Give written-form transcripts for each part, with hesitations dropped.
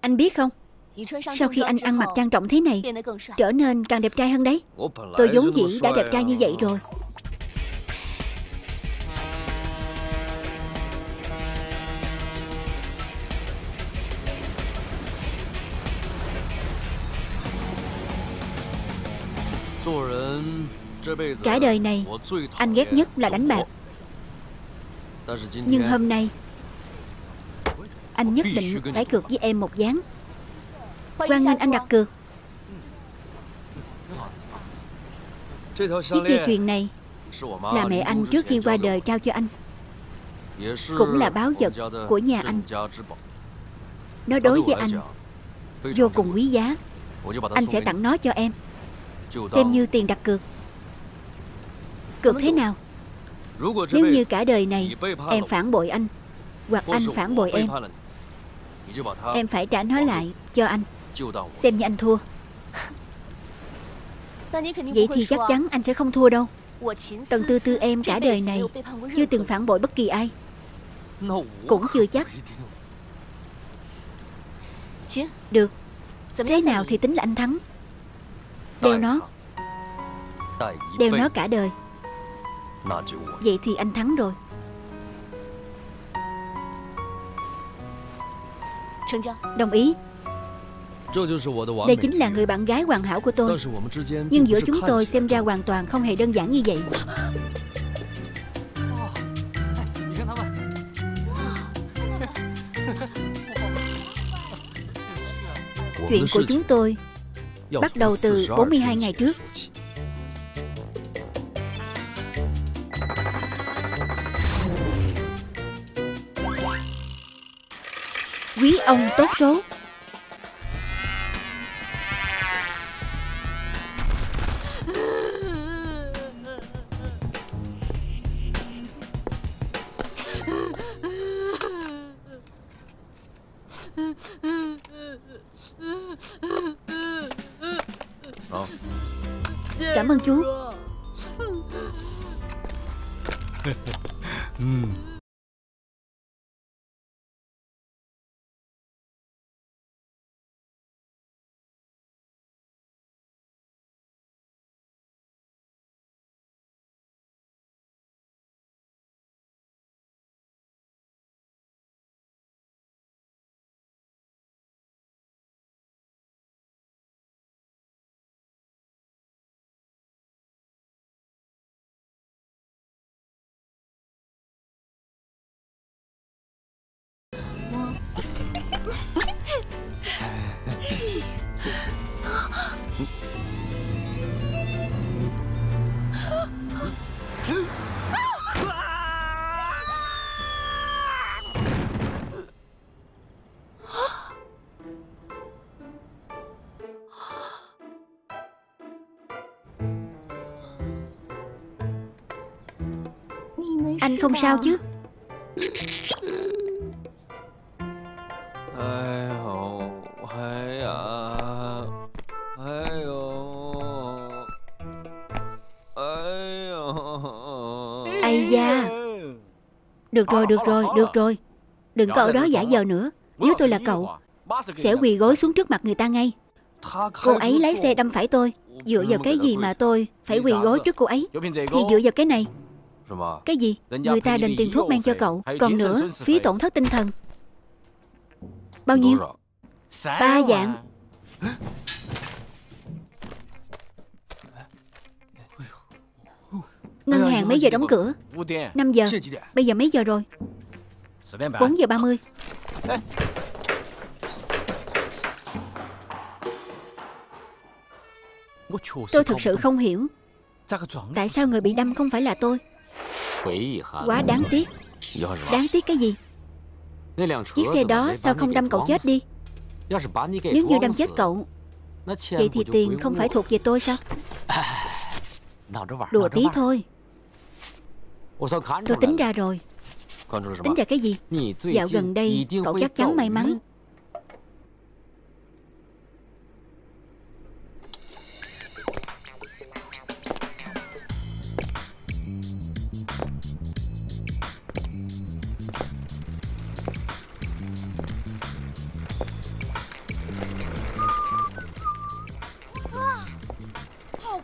Anh biết không, sau khi anh ăn mặc trang trọng thế này, trở nên càng đẹp trai hơn đấy. Tôi vốn dĩ đã đẹp trai như vậy rồi. Cả đời này anh ghét nhất là đánh bạc. Nhưng hôm nay anh nhất định phải cược với em một ván. Hoan nghênh anh đặt cược. Chiếc dây chuyền này là mẹ anh trước khi qua đời trao cho anh, cũng là báu vật của nhà anh. Nó đối với anh vô cùng quý giá. Anh sẽ tặng nó cho em, xem như tiền đặt cược. Cược thế nào? Nếu như cả đời này em phản bội anh, hoặc anh phản bội em phải trả nó lại cho anh, xem như anh thua. Vậy thì chắc chắn anh sẽ không thua đâu. Tần Tư Tư em cả đời này chưa từng phản bội bất kỳ ai. Cũng chưa chắc. Được. Thế nào thì tính là anh thắng. Đeo nó. Đeo nó cả đời. Vậy thì anh thắng rồi. Đồng ý. Đây chính là người bạn gái hoàn hảo của tôi. Nhưng giữa chúng tôi xem ra hoàn toàn không hề đơn giản như vậy. Chuyện của chúng tôi bắt đầu từ 42 ngày trước. Quý ông tốt số. Cảm ơn chú. Anh không sao chứ? Ây da. Được rồi, được rồi, được rồi. Đừng có ở đó giả vờ nữa. Nếu tôi là cậu, sẽ quỳ gối xuống trước mặt người ta ngay. Cô ấy lái xe đâm phải tôi. Dựa vào cái gì mà tôi phải quỳ gối trước cô ấy? Thì dựa vào cái này. Cái gì? Người ta đền tiền thuốc men cho cậu. Còn nữa, phí tổn thất tinh thần. Bao nhiêu? 3 vạn. Ngân hàng mấy giờ đóng cửa? 5 giờ. Bây giờ mấy giờ rồi? 4 giờ 30. Tôi thực sự không hiểu tại sao người bị đâm không phải là tôi. Quá đáng tiếc. Đáng tiếc cái gì? Chiếc xe đó sao không đâm cậu chết đi? Nếu như đâm chết cậu, vậy thì tiền không phải thuộc về tôi sao? Đùa tí thôi. Tôi tính ra rồi. Tính ra cái gì? Dạo gần đây cậu chắc chắn may mắn.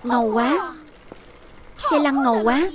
Ngầu quá. Xe lăn ngầu quá.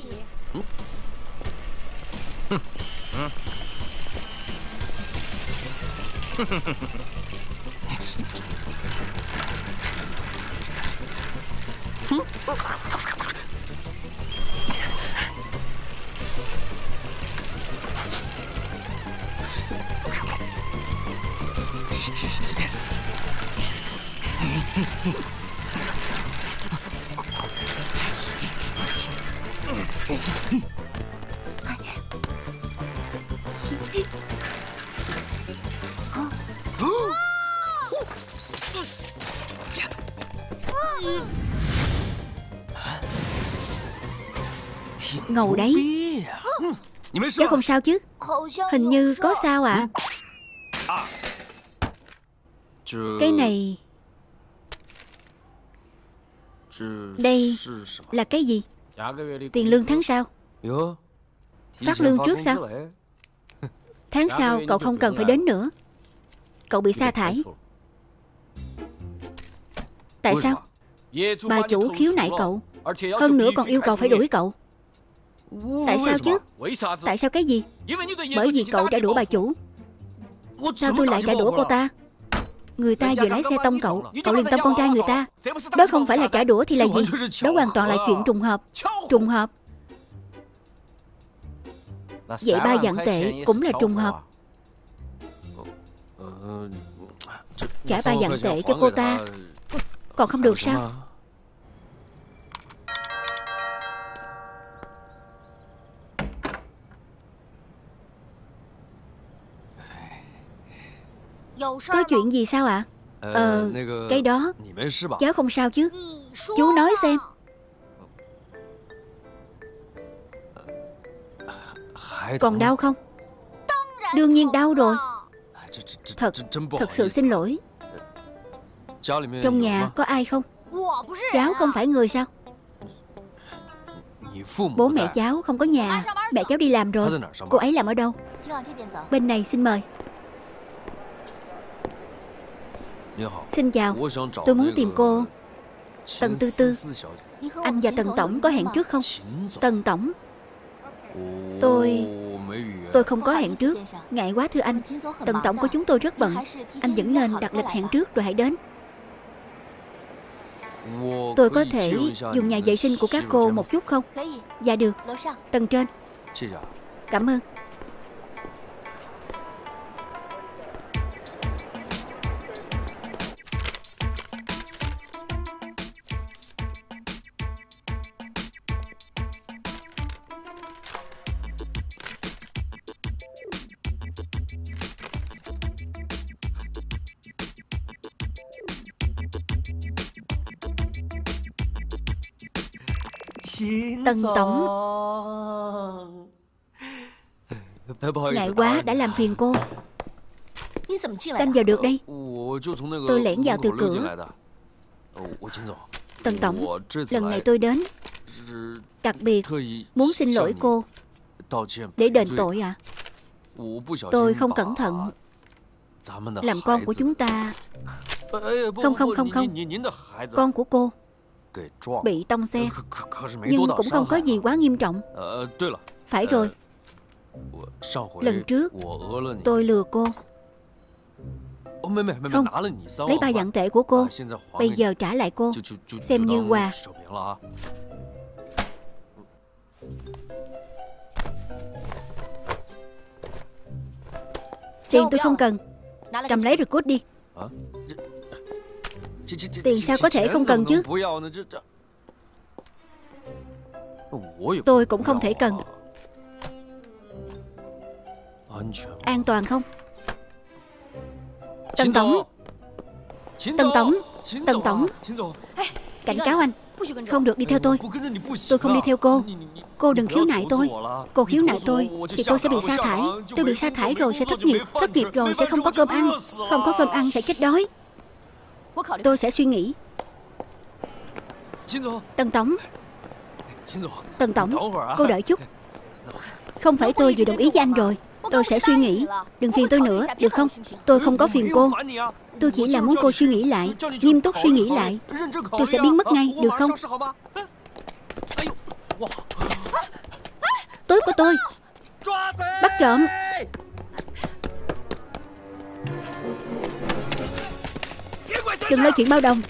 Ngầu đấy. Cháu không sao chứ? Hình như có sao ạ. Cái này, đây là cái gì? Tiền lương tháng sau. Phát lương trước sao? Tháng sau cậu không cần phải đến nữa. Cậu bị sa thải. Tại sao? Bà chủ khiếu nại cậu, hơn nữa còn yêu cầu phải đuổi cậu. Tại sao chứ? Tại sao cái gì? Bởi vì cậu đã đuổi bà chủ. Sao tôi lại trả đũa cô ta? Người ta vừa lái xe tông cậu, cậu liền tông con trai người ta. Đó không phải là trả đũa thì là gì? Đó hoàn toàn là chuyện trùng hợp. Trùng hợp. Vậy 3 vạn tệ cũng là trùng hợp. Trả 3 vạn tệ cho cô ta còn không được sao? Có chuyện gì sao ạ? Cái đó cháu không sao chứ? Chú nói xem. Còn đau không? Đương nhiên đau rồi. Thật sự xin lỗi. Trong nhà có ai không? Cháu không phải người sao? Bố mẹ cháu không có nhà. Mẹ cháu đi làm rồi. Cô ấy làm ở đâu? Bên này xin mời. Xin chào. Tôi muốn tìm cô Tần Tư Tư. Anh và Tần Tổng có hẹn trước không? Tần Tổng, Tôi không có hẹn trước. Ngại quá thưa anh. Tần Tổng của chúng tôi rất bận. Anh vẫn nên đặt lịch hẹn trước rồi hãy đến. Tôi có thể dùng nhà vệ sinh của các cô một chút không? Dạ được. Tầng trên. Cảm ơn. Tần Tổng, ngại quá đã làm phiền cô. Sao giờ được đây? Tôi lẻn vào từ cửa. Tần Tổng, lần này tôi đến đặc biệt muốn xin lỗi cô để đền tội ạ. Tôi không cẩn thận làm con của chúng ta. Không. Con của cô bị tông xe, nhưng cũng không có gì quá nghiêm trọng. Phải rồi, lần trước tôi lừa cô. Không, lấy 3 vạn tệ của cô. Bây giờ trả lại cô, xem như quà. Tiền tôi không cần. Cầm lấy rồi cút đi. Tiền sao có thể không cần chứ? Tôi cũng không thể cần. An toàn không? Tần Tổng, Tần Tổng, Tần Tổng, cảnh cáo anh, không được đi theo tôi. Tôi không đi theo cô. Cô đừng khiếu nại tôi. Cô khiếu nại tôi thì tôi sẽ bị sa thải. Tôi bị sa thải rồi sẽ thất nghiệp. Thất nghiệp rồi sẽ không có cơm ăn. Không có cơm ăn sẽ chết đói. Tôi sẽ suy nghĩ. Tần Tổng, Tần Tổng, cô đợi chút. Không phải tôi vừa đồng ý với anh rồi. Tôi sẽ suy nghĩ. Đừng phiền tôi nữa, được không? Tôi không có phiền cô. Tôi chỉ là muốn cô suy nghĩ lại, nghiêm túc suy nghĩ lại. Tôi sẽ biến mất ngay, được không? Túi của tôi. Bắt trộm. Đừng lo chuyện bao đồng.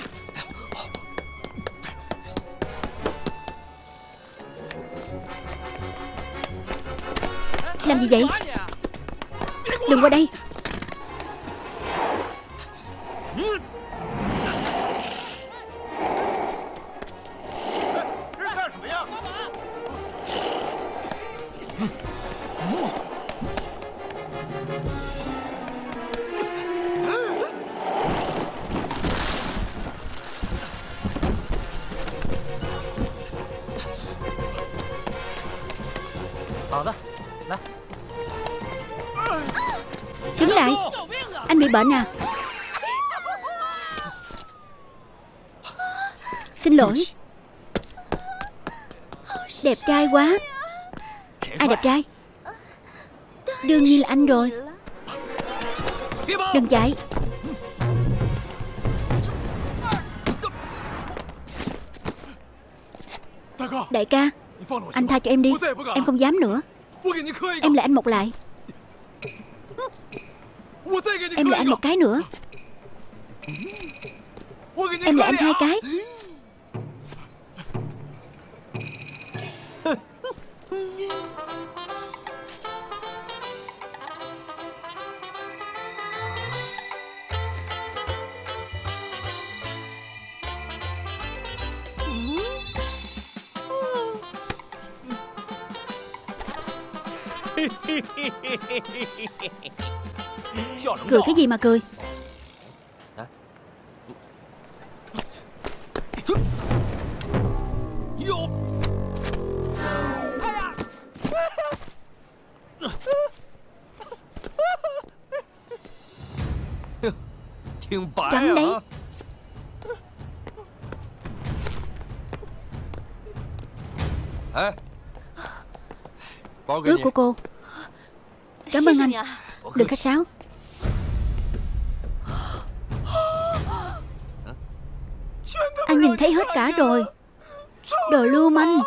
Làm gì vậy? Đừng qua đây. Đứng lại. Anh bị bệnh à? Xin lỗi. Đẹp trai quá. Ai đẹp trai? Đương nhiên là anh rồi. Đừng chạy. Đại ca, anh tha cho em đi. Em không dám nữa. Em lại anh một lại. Em lại anh một cái nữa. Em lại anh hai cái. Cười cái gì mà cười? Trắng đấy. Túi của cô. Cảm ơn anh. Đừng khách sáo. Anh nhìn thấy hết cả rồi. Đồ lưu manh.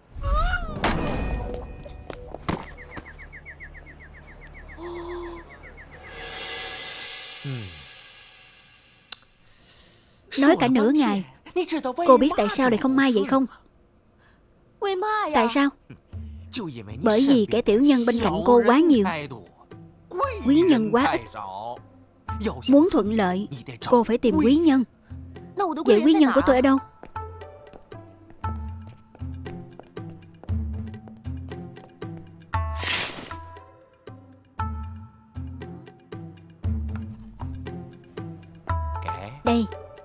Nói cả nửa ngày. Cô biết tại sao lại không mai vậy không? Tại sao? Bởi vì kẻ tiểu nhân bên cạnh cô quá nhiều, quý nhân quá ít. Muốn thuận lợi, cô phải tìm quý nhân. Vậy quý nhân của tôi ở đâu? Đây.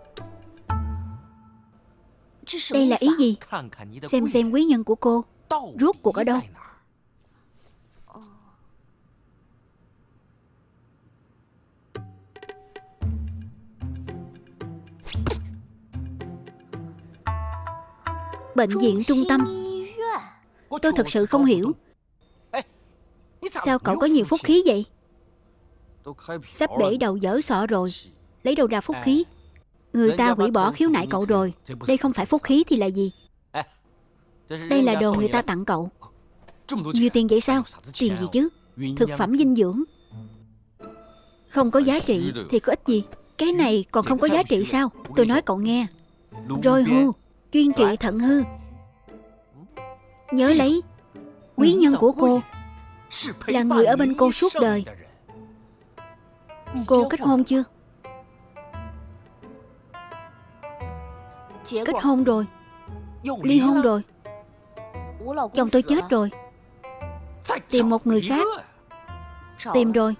Đây là ý gì? Xem quý nhân của cô rốt cuộc ở đâu? Bệnh viện trung tâm. Tôi thật sự không hiểu. Sao cậu có nhiều phúc khí vậy? Sắp bể đầu dở sọ rồi, lấy đâu ra phúc khí? Người ta hủy bỏ khiếu nại cậu rồi. Đây không phải phúc khí thì là gì? Đây là đồ người ta tặng cậu. Nhiều tiền vậy sao? Tiền gì chứ? Thực phẩm dinh dưỡng. Không có giá trị thì có ích gì? Cái này còn không có giá trị sao? Tôi nói cậu nghe. Rồi hư, chuyên trị thận hư. Nhớ lấy, quý nhân của cô là người ở bên cô suốt đời. Cô kết hôn chưa? Kết hôn rồi. Ly hôn rồi. Chồng tôi chết rồi. Tìm một người khác. Tìm rồi.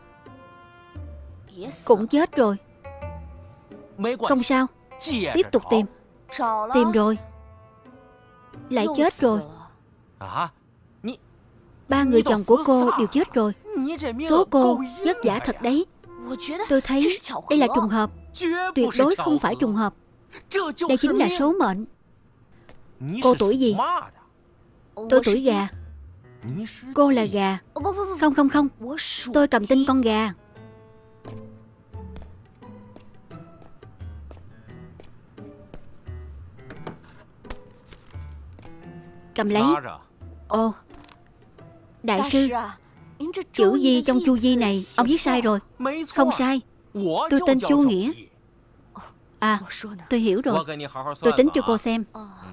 Cũng chết rồi. Không sao. Tiếp tục tìm. Tìm rồi. Lại chết rồi. 3 người chồng của cô đều chết rồi. Số cô vất vả thật đấy. Tôi thấy đây là trùng hợp. Tuyệt đối không phải trùng hợp. Đây chính là số mệnh. Cô tuổi gì? Tôi tuổi gà. Cô là gà. Không không không, tôi cầm tinh con gà. Cầm lấy. Ồ, đại sư, chữ Di trong Chu Di này ông viết sai rồi. Không sai, tôi tên Chu Nghĩa. À, tôi hiểu rồi. Tôi tính cho cô xem.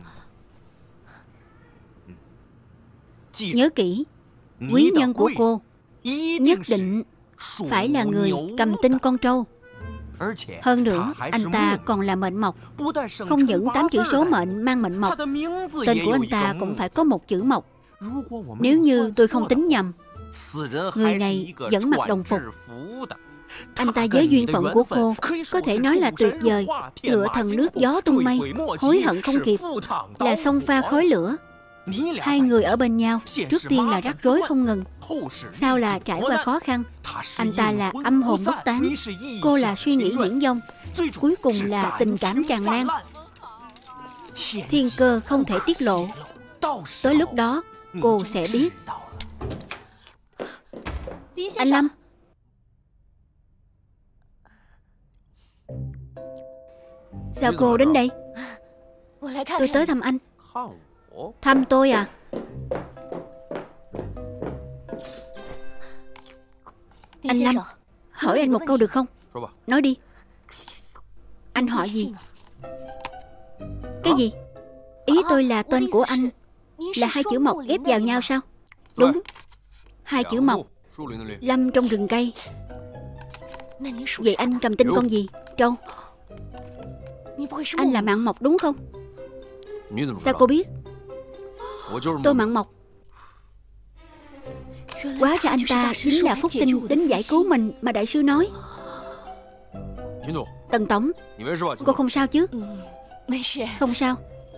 Nhớ kỹ, quý nhân của cô nhất định phải là người cầm tinh con trâu. Hơn nữa, anh ta còn là mệnh mộc. Không những 8 chữ số mệnh mang mệnh mộc, tên của anh ta cũng phải có một chữ mộc. Nếu như tôi không tính nhầm, người này vẫn mặc đồng phục. Anh ta với duyên phận của cô có thể nói là tuyệt vời. Ngựa thần nước gió tung mây, hối hận không kịp, là sông pha khói lửa. Hai người ở bên nhau, trước tiên là rắc rối không ngừng, sau là trải qua khó khăn. Anh ta là âm hồn bất tán, cô là suy nghĩ viển vông, cuối cùng là tình cảm tràn lan. Thiên cơ không thể tiết lộ, tới lúc đó cô sẽ biết. Anh Lâm, sao cô đến đây? Tôi tới thăm anh. Thăm tôi à? Anh Lâm, hỏi anh một câu được không? Nói đi. Anh họ gì? Cái gì? Ý tôi là tên của anh là hai chữ mộc ghép vào nhau sao? Đúng, hai chữ mộc. Lâm trong rừng cây. Vậy anh cầm tinh con gì? Trâu. Anh là mạng mộc đúng không? Sao cô biết? Tôi mạng mộc. Hóa ra anh ta chính là phúc tinh đến giải cứu mình mà đại sư nói. Tần tổng, cô không sao chứ? Không sao.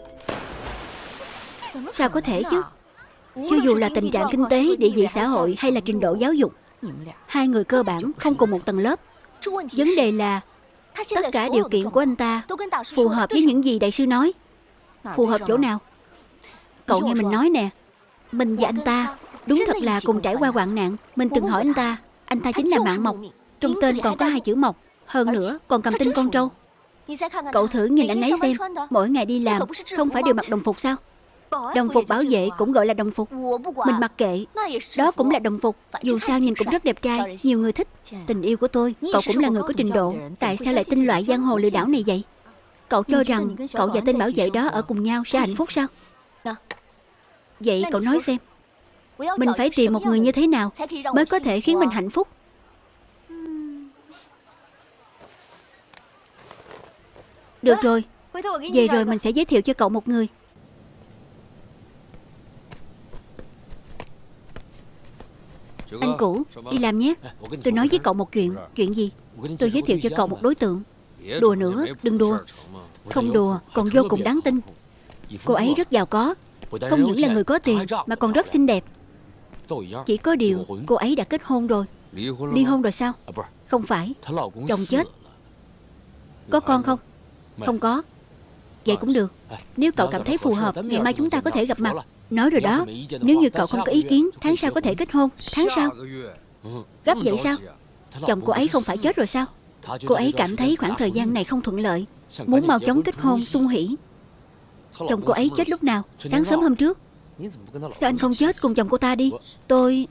Sao có thể chứ? Cho dù là tình trạng kinh tế, địa vị xã hội hay là trình độ giáo dục, hai người cơ bản không cùng một tầng lớp. Vấn đề là tất cả điều kiện của anh ta phù hợp với những gì đại sư nói. Phù hợp chỗ nào? Cậu nghe mình nói nè. Mình và anh ta đúng thật là cùng trải qua hoạn nạn. Mình từng hỏi anh ta chính là mạng mộc. Trong tên còn có hai chữ mộc. Hơn nữa còn cầm tinh con trâu. Cậu thử nhìn anh ấy xem. Mỗi ngày đi làm không phải đều mặc đồng phục sao? Đồng phục bảo vệ cũng gọi là đồng phục. Mình mặc kệ, đó cũng là đồng phục. Dù sao nhìn cũng rất đẹp trai, nhiều người thích. Tình yêu của tôi, cậu cũng là người có trình độ. Tại sao lại tin loại giang hồ lừa đảo này vậy? Cậu cho rằng cậu và tên bảo vệ đó ở cùng nhau sẽ hạnh phúc sao? Vậy cậu nói xem, mình phải tìm một người như thế nào mới có thể khiến mình hạnh phúc? Được rồi, về rồi mình sẽ giới thiệu cho cậu một người. Anh cũ, đi làm nhé. Tôi nói với cậu một chuyện. Chuyện gì? Tôi giới thiệu cho cậu một đối tượng. Đùa nữa, đừng đùa. Không đùa, còn vô cùng đáng tin. Cô ấy rất giàu có. Không những là người có tiền mà còn rất xinh đẹp. Chỉ có điều cô ấy đã kết hôn rồi. Ly hôn rồi sao? Không phải, chồng chết. Có con không? Không có. Vậy cũng được. Nếu cậu cảm thấy phù hợp, ngày mai chúng ta có thể gặp mặt. Nói rồi đó. Nếu như cậu không có ý kiến, tháng sau có thể kết hôn. Tháng sau? Gấp vậy sao? Chồng cô ấy không phải chết rồi sao? Cô ấy cảm thấy khoảng thời gian này không thuận lợi, muốn mau chóng kết hôn xung hỉ. Chồng cô ấy chết lúc nào? Sáng sớm hôm trước. Sao anh không chết cùng chồng cô ta đi? Tôi...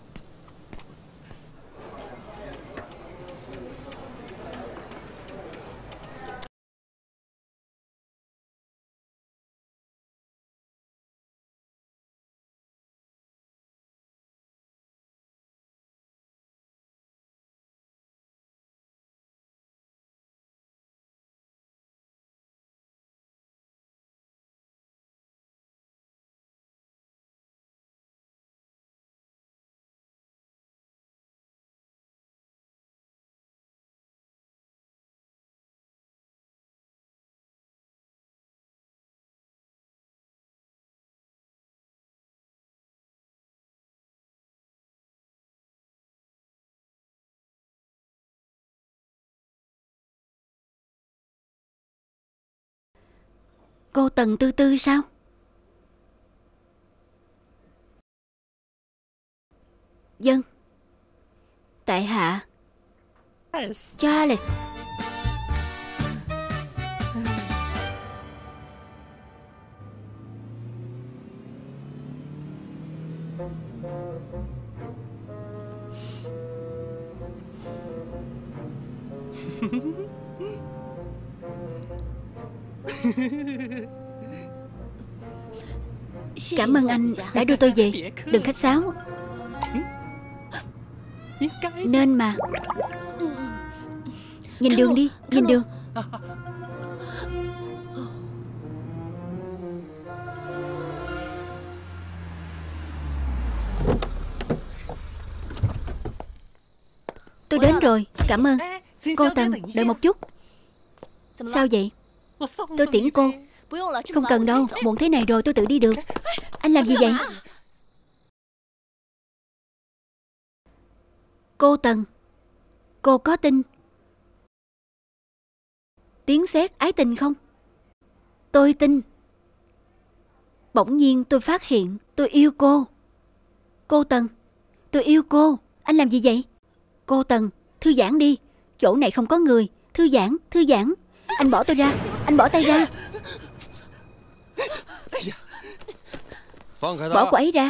Cô Tần Tư Tư sao? Vâng. Tại hạ Charles. Cảm ơn anh đã đưa tôi về. Đừng khách sáo. Nên mà. Nhìn đường đi, nhìn đường. Tôi đến rồi, cảm ơn. Cô Tần, đợi một chút. Sao vậy? Tôi tiễn cô. Không cần đâu, muộn thế này rồi tôi tự đi được. Anh làm gì vậy? Cô Tần, cô có tin tiếng sét ái tình không? Tôi tin. Bỗng nhiên tôi phát hiện tôi yêu cô. Cô Tần, tôi yêu cô. Anh làm gì vậy? Cô Tần, thư giãn đi. Chỗ này không có người. Thư giãn, thư giãn. Anh bỏ tôi ra. Anh bỏ tay ra. Bỏ cô ấy ra.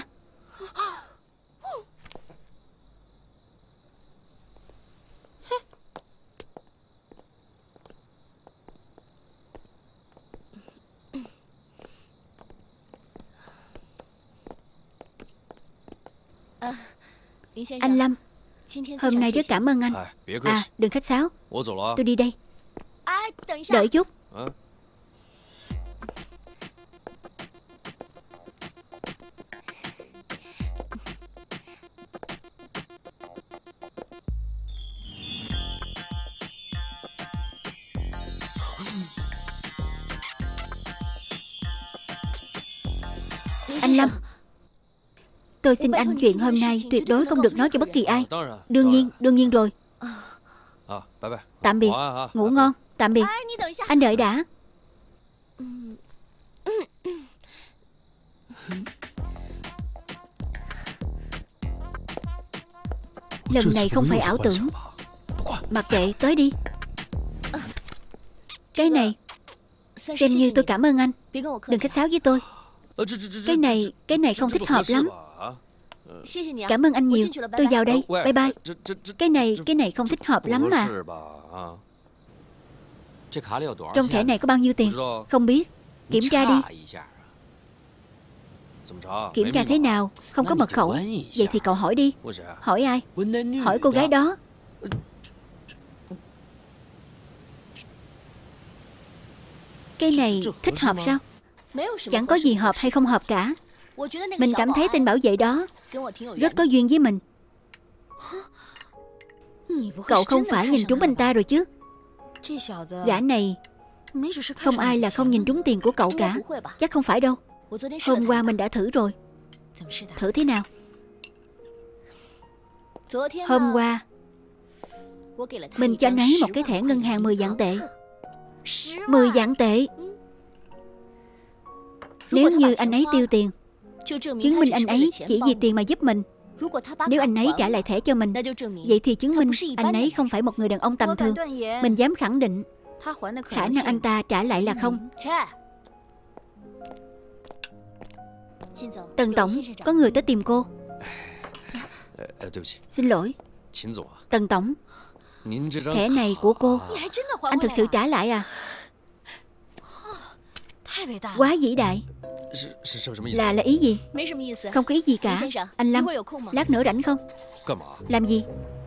Anh Lâm, hôm nay rất cảm ơn anh. Đừng khách sáo. Tôi đi đây. Đợi chút. Anh Lâm, tôi xin anh chuyện hôm nay tuyệt đối không được nói cho bất kỳ ai. Đương nhiên rồi. Tạm biệt, ngủ ngon. Tạm biệt. Anh đợi đã. Lần này không phải ảo tưởng. Mặc kệ, tới đi. Cái này xem như tôi cảm ơn anh. Đừng khách sáo với tôi. Cái này không thích hợp lắm. Cảm ơn anh nhiều. Tôi vào đây. Bye bye. Cái này không thích hợp lắm mà. Trong thẻ này có bao nhiêu tiền? Không biết. Kiểm tra đi. Kiểm tra thế nào? Không có mật khẩu. Vậy thì cậu hỏi đi. Hỏi ai? Hỏi cô gái đó. Cái này thích hợp sao? Chẳng có gì hợp hay không hợp cả. Mình cảm thấy tên bảo vệ đó rất có duyên với mình. Cậu không phải nhìn trúng anh ta rồi chứ? Gã này không ai là không nhìn trúng tiền của cậu cả. Chắc không phải đâu. Hôm qua mình đã thử rồi. Thử thế nào? Hôm qua mình cho anh ấy một cái thẻ ngân hàng 10 vạn tệ. 10 vạn tệ. Nếu như anh ấy tiêu tiền, chứng minh anh ấy chỉ vì tiền mà giúp mình. Nếu anh ấy trả lại thẻ cho mình, vậy thì chứng minh anh ấy không phải một người đàn ông tầm thường. Mình dám khẳng định khả năng anh ta trả lại là không. Tần tổng, có người tới tìm cô. Xin lỗi. Tần tổng, thẻ này của cô. Anh thực sự trả lại à? Quá vĩ đại. Là ý gì? Không có ý gì cả. Anh Lâm, lát nữa rảnh không? Làm gì?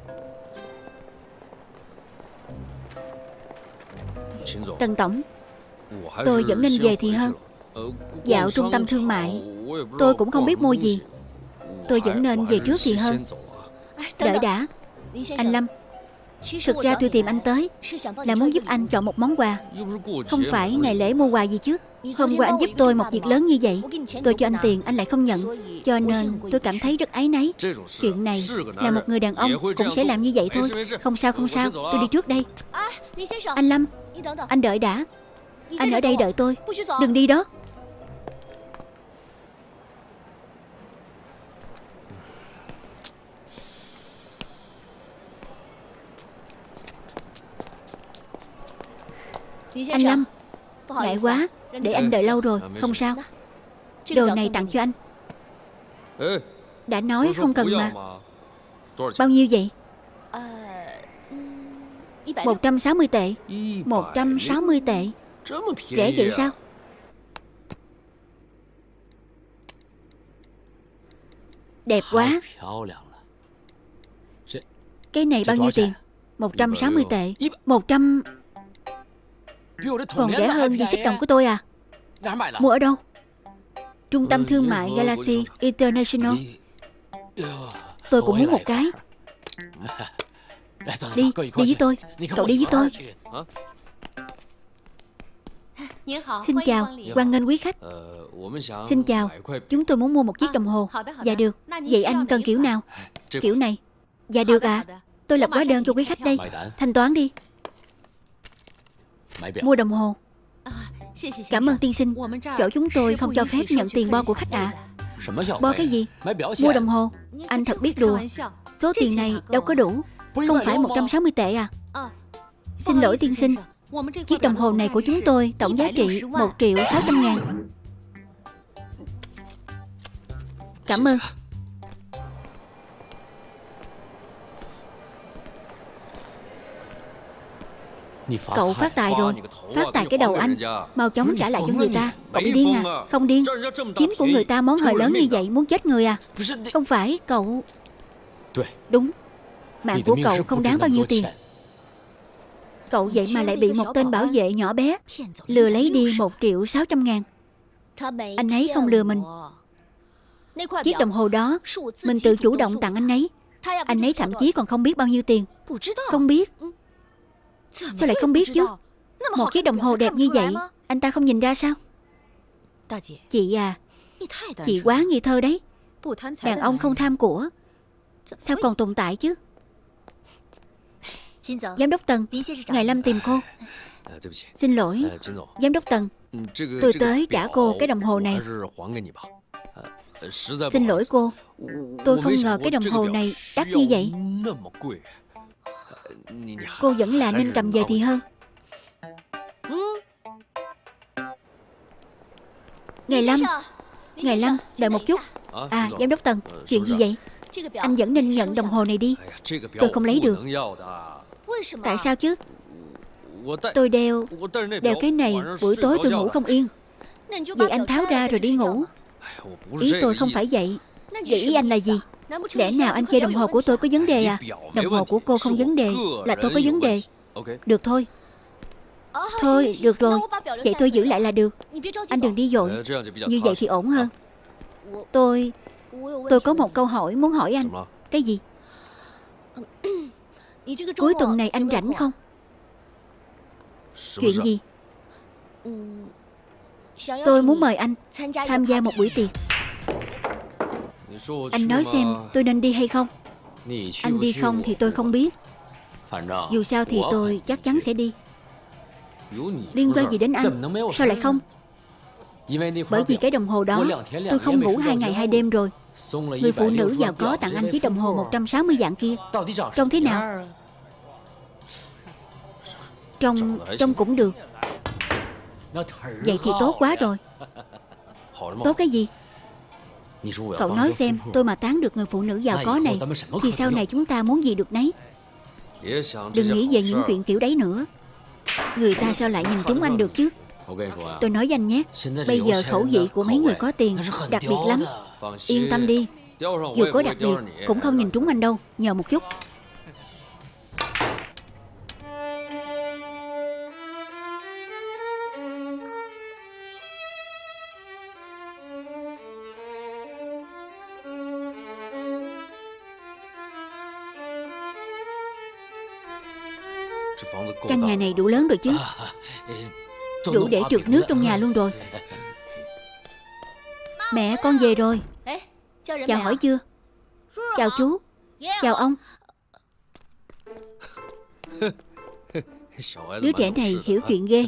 Tần tổng, tôi vẫn nên về thì hơn. Dạo trung tâm thương mại, tôi cũng không biết mua gì. Tôi vẫn nên về trước thì hơn. Đợi đã. Anh Lâm, thực ra tôi tìm anh tới là muốn giúp anh chọn một món quà. Không phải ngày lễ mua quà gì chứ. Hôm qua anh giúp tôi một việc lớn như vậy. Tôi cho anh tiền, anh lại không nhận. Cho nên tôi cảm thấy rất áy náy. Chuyện này là một người đàn ông cũng sẽ làm như vậy thôi. Không sao, không sao. Tôi đi trước đây. Anh Lâm, anh đợi đã. Anh ở đây đợi tôi. Đừng đi đó. Anh Lâm, ngại quá, để anh đợi lâu rồi. Không sao. Đồ này tặng cho anh. Đã nói không cần mà. Bao nhiêu vậy? 160 tệ. 160 tệ. Rẻ vậy sao? Đẹp quá. Cái này bao nhiêu tiền? 160 tệ. 100. Còn rẻ hơn dây xích đồng của tôi à? Mua ở đâu? Trung tâm thương mại Galaxy International. Tôi cũng muốn một cái. Đi với tôi. Cậu đi với tôi. Xin chào, hoan nghênh quý khách. Xin chào, chúng tôi muốn mua một chiếc đồng hồ. Dạ được. Vậy anh cần kiểu nào? Kiểu này. Dạ được ạ. Tôi lập hóa đơn cho quý khách đây. Thanh toán đi. Mua đồng hồ. Cảm ơn tiên sinh. Chỗ chúng tôi không cho phép nhận tiền bo của khách ạ. Bo cái gì? Mua đồng hồ. Anh thật biết đùa. Số tiền này đâu có đủ. Không phải 160 tệ à? Xin lỗi tiên sinh. Chiếc đồng hồ này của chúng tôi tổng giá trị 1.600.000. Cảm ơn. Cậu phát tài rồi. Phát tài cái đầu anh. Mau chóng trả lại cho người ta. Cậu bị điên à? Không điên. Chiếm của người ta món hời lớn như vậy muốn chết người à? Không phải cậu. Đúng. Mạng của cậu không đáng bao nhiêu tiền. Cậu vậy mà lại bị một tên bảo vệ nhỏ bé lừa lấy đi 1.600.000. Anh ấy không lừa mình. Chiếc đồng hồ đó mình tự chủ động tặng anh ấy. Anh ấy thậm chí còn không biết bao nhiêu tiền. Không biết. Sao lại không biết chứ? Một chiếc đồng hồ đẹp như vậy anh ta không nhìn ra sao? Chị à, chị quá nghi thơ đấy. Đàn ông không tham của sao còn tồn tại chứ? Giám đốc Tần, ngài Lâm tìm cô. Xin lỗi, giám đốc Tần. Tôi tới trả cô cái đồng hồ này. Xin lỗi cô. Tôi không ngờ cái đồng hồ này đắt như vậy. Cô vẫn là nên cầm về thì hơn. Ngài Lâm, ngài Lâm, đợi một chút. À, giám đốc Tần, chuyện gì vậy? Anh vẫn nên nhận đồng hồ này đi. Tôi không lấy được. Tại sao chứ? Tôi đeo cái này buổi tối tôi ngủ không yên. Vậy anh tháo ra rồi đi ngủ. Ý tôi không phải vậy. Vậy ý anh là gì? Lẽ nào anh chê đồng hồ của tôi có vấn đề à? Đồng hồ của cô không vấn đề, là tôi có vấn đề. Được thôi. Thôi, được rồi. Vậy tôi giữ lại là được. Anh đừng đi vội. Như vậy thì ổn hơn. Tôi có một câu hỏi muốn hỏi anh. Cái gì? Cuối tuần này anh rảnh không? Chuyện gì? Tôi muốn mời anh tham gia một buổi tiệc. Anh nói xem tôi nên đi hay không? Anh đi không thì tôi không biết. Dù sao thì tôi chắc chắn sẽ đi. Liên quan gì đến anh? Sao lại không? Bởi vì cái đồng hồ đó tôi không ngủ 2 ngày 2 đêm rồi. Người phụ nữ giàu có tặng anh chiếc đồng hồ 160 vạn kia. Trông thế nào? Trông cũng được. Vậy thì tốt quá rồi. Tốt cái gì? Cậu nói xem, tôi mà tán được người phụ nữ giàu có này thì sau này chúng ta muốn gì được nấy. Đừng nghĩ về những chuyện kiểu đấy nữa. Người ta sao lại nhìn trúng anh được chứ? Tôi nói với anh nhé, bây giờ khẩu vị của mấy người có tiền đặc biệt lắm. Yên tâm đi. Dù có đặc biệt cũng không nhìn trúng anh đâu. Nhờ một chút. Căn nhà này đủ lớn rồi chứ? Đủ để trượt nước trong nhà luôn rồi. Mẹ, con về rồi. Chào hỏi chưa? Chào chú. Chào ông. Đứa trẻ này hiểu chuyện ghê.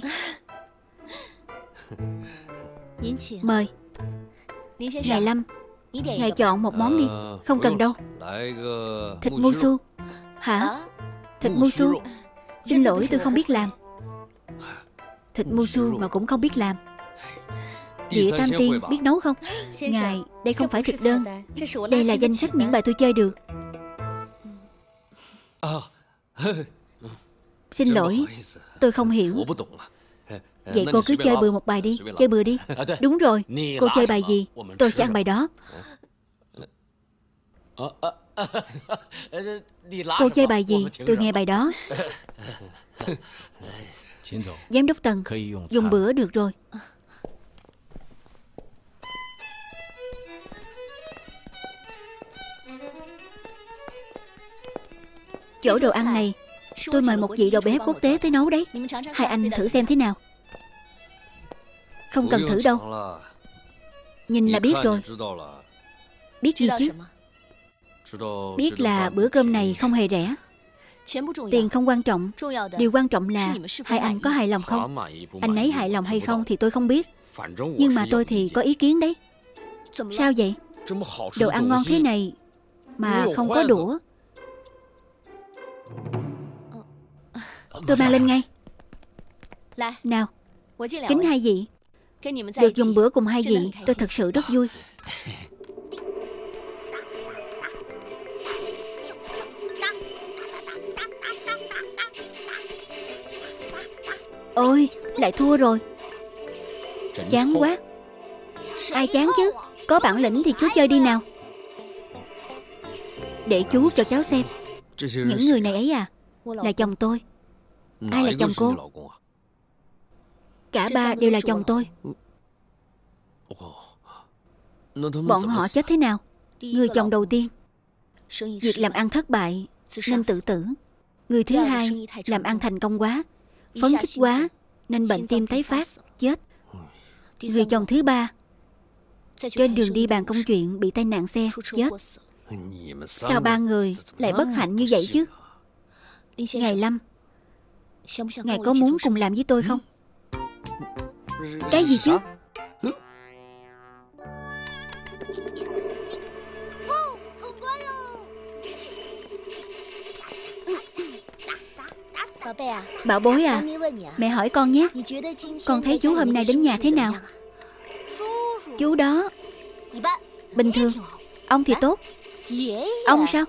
Mời. Ngài Lâm, ngài chọn một món đi. Không cần đâu. Thịt musu. Hả? Thịt musu. Xin lỗi, tôi không biết làm. Thịt musu mà cũng không biết làm. Địa Tam Tiên biết nấu không? Ngài, đây không phải thực đơn. Đây là danh sách những bài tôi chơi được. Xin lỗi, tôi không hiểu. Vậy cô cứ chơi bừa một bài đi. Chơi bừa đi. Đúng rồi, cô chơi bài gì tôi sẽ ăn bài đó. Cô chơi bài gì tôi nghe bài đó. Giám đốc Tần, dùng bữa được rồi. Chỗ đồ ăn này tôi mời một vị đầu bếp quốc tế tới nấu đấy. Hai anh thử xem thế nào. Không cần thử đâu, nhìn là biết rồi. Biết gì chứ? Biết là bữa cơm này không hề rẻ. Tiền không quan trọng. Điều quan trọng là hai anh có hài lòng không. Anh ấy hài lòng hay không thì tôi không biết. Nhưng mà tôi thì có ý kiến đấy. Sao vậy? Đồ ăn ngon thế này mà không có đũa. Tôi mang lên ngay. Nào, kính hai vị. Được dùng bữa cùng hai vị, tôi thật sự rất vui. Ôi, lại thua rồi. Chán quá. Ai chán chứ? Có bản lĩnh thì chú chơi đi nào. Để chú cho cháu xem. Những người này ấy à? Là chồng tôi. Ai là chồng cô? Cả ba đều là chồng tôi. Bọn họ chết thế nào? Người chồng đầu tiên việc làm ăn thất bại nên tự tử. Người thứ hai làm ăn thành công quá, phấn khích quá nên bệnh tim tái phát, chết. Người chồng thứ ba trên đường đi bàn công chuyện bị tai nạn xe, chết. Sao ba người lại bất hạnh như vậy chứ? Ngài Lâm, ngài có muốn cùng làm với tôi không? Cái gì chứ? Bảo bối à, mẹ hỏi con nhé. Con thấy chú hôm nay đến nhà thế nào? Chú đó bình thường. Ông thì tốt. Ông sao?